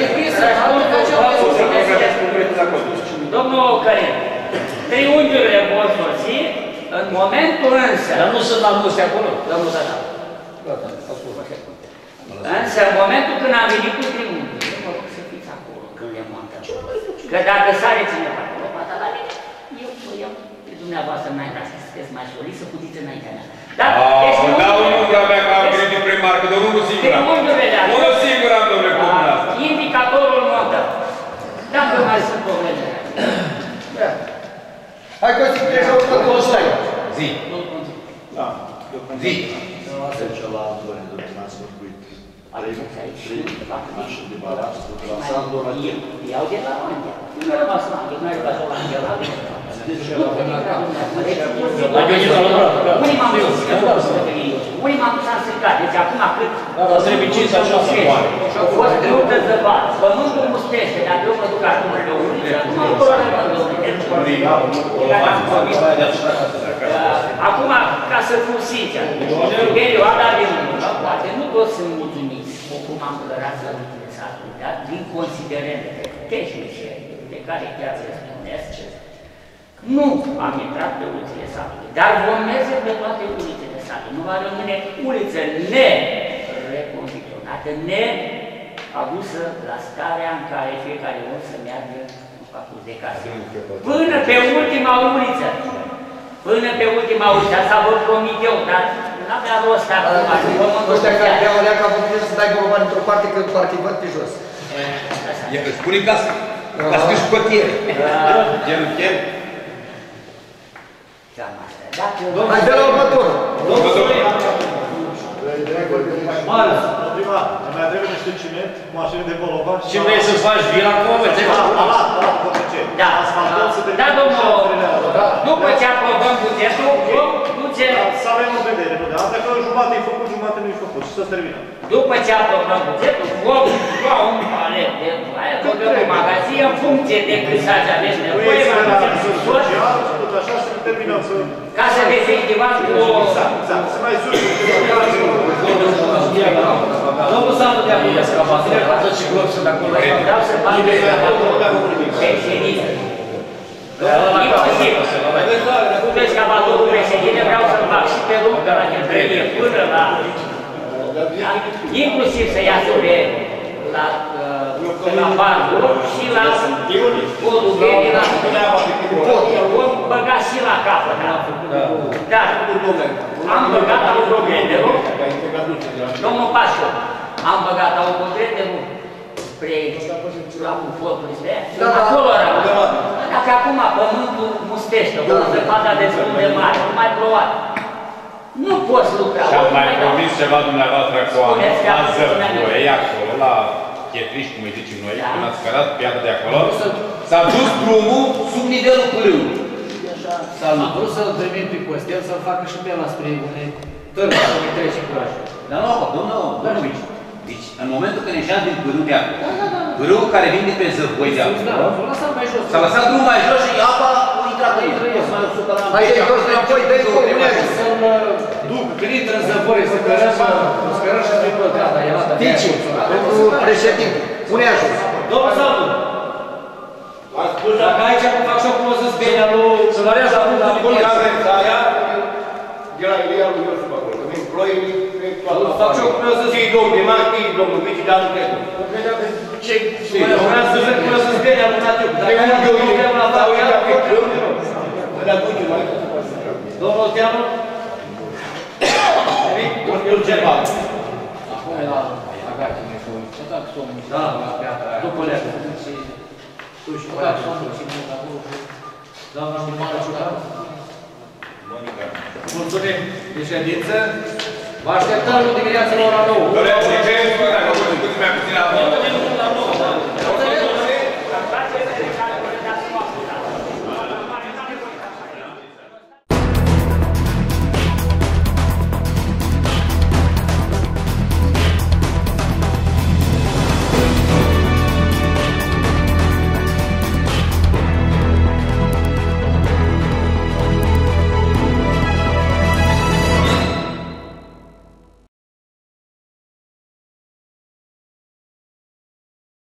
Domnul Cărin, triunghiurile vor sosi în momentul însă. Dar nu sunt la muste acolo. Domnul Tătar. Gata, ascult. Însă, în momentul când am venit cu triunghiurile, mă rog să fiți acolo când le montăm. Că dacă sare cineva acolo, poate la mine, eu mă iau pe dumneavoastră înaintea să sunteți mai șolit, să puteți înaintea mea. Da, unul mea că am venit din primar, că de unul singur am. Unul singur am, domnule, comuna asta. Indicatorul montăm. Dacă mai sunt probleme. Hai că ți treci o următorul slide. Zi. Da. Zi. Trece la Antonie, domnule, n-ați făcut. Mașini de balast, la Sandor, la Chel. Iau de la Angel. Nu a rămas la Angel, nu a rămas la Angel. Unii m-am dus, unii m-am dus în stricat, deci acum cât? Da, trebuie 5 sau 6 oare. Au fost greu de zăbat, pământul mustește, dacă eu mă duc acum pe o uliță, acum acolo rămân, acum, ca să fiu sincer, în perioada de muncă, poate nu toți sunt mulțumiți cu cum am cărat la ultimele saturi, dar din considerente tehnice pe care chiar se spunesc, nu am intrat pe ulițele satului, dar vom merge pe toate ulițele satului. Nu va rămâne uliță nerecondiționată, neadusă la starea în care fiecare om să meargă în facultate de casă. Până pe ultima uliță. Până pe ultima uliță. Asta vă promit eu, dar n-avea rost acum. Ăștia care beau alea ca vorbire să dai bolovan într-o parte, că partea văd pe jos. Spune ca să câști cotiere. Hai de la următorul. Marius. Primar, mai trebuie niște ciment, mașini de bolovan și... Ce vrei să faci vila cu oameni? Da, da, domnul, după ce aprobăm bugetul, duce... Să avem în vedere, nu de asta că jumătate e făcut, jumătate nu e făcut și să terminăm. După ce aprobăm bugetul, vom lua un palet de aia, băgăm în magazie, în funcție de cât s-ați aveți nevoie, mai putem susțin, Așa să terminăm să... ca să dezechilibrați cu o... Exact, să mai sus, Domnul Sandu de acolo, escavator, atât și glopsul de acolo. Vreau să fac președinte. Imposibil. Cu excavatorul președinte vreau să-l fac și pe lung de la cheltuienie până la... Inclusiv să iasă la barul și la podul verii la... Vom băga și la capăt. Dar am băgat autogrenderul. Domnul Pașcu, am băgat autogrenderul spre la cufotul ăsta. Acolo rămân. Dacă acum pământul mustește, o zăpada destul de mare, nu mai plouat. Nu poți lucra. Și am mai promis ceva dumneavoastră cu la Zăvoi, acolo, la Chetriș, cum îi zicem noi, când ați cărat piatra de acolo, s-a dus drumul sub nivelul pârâului. Am vrut să-l trimit pe Costel să-l facă și pe ăla spre unei târgă, să ne trece curaj. Dar nu, domnul Mici. Deci, în momentul când ieșeam din pârâul de acolo, pârâul care vine pe Zăvoi de acolo, s-a lăsat drumul mai jos și apa a intrat pe el. Hai să-i duci înapoi, dă-i cu unează. Să-l duc, când intră în Zăvoi, să cărăm și spre pătrata. Vici, pentru președinte, pune ajuns. Domnul Sandu, dacă aici nu fac și o poză zbenea lui Sălărează, acolo aia, de la Ilia lui Iosif acolo, că vin ploile, fac și o poză ții domnul Dimar, ții domnul Mici, dar nu cred. ce vreau să zic poză zbenea lui Natiu. Dacă nu vrem la fabrica, domnul Teanu, eu ceva. acum e la Agache, da, după leagă. Tu și cu aia, doamna Șumară Ciucar. Mulțumim de ședință. Vă așteptăm dimineața la ora 9. Doresc să-i cer, dacă vă mai puțin la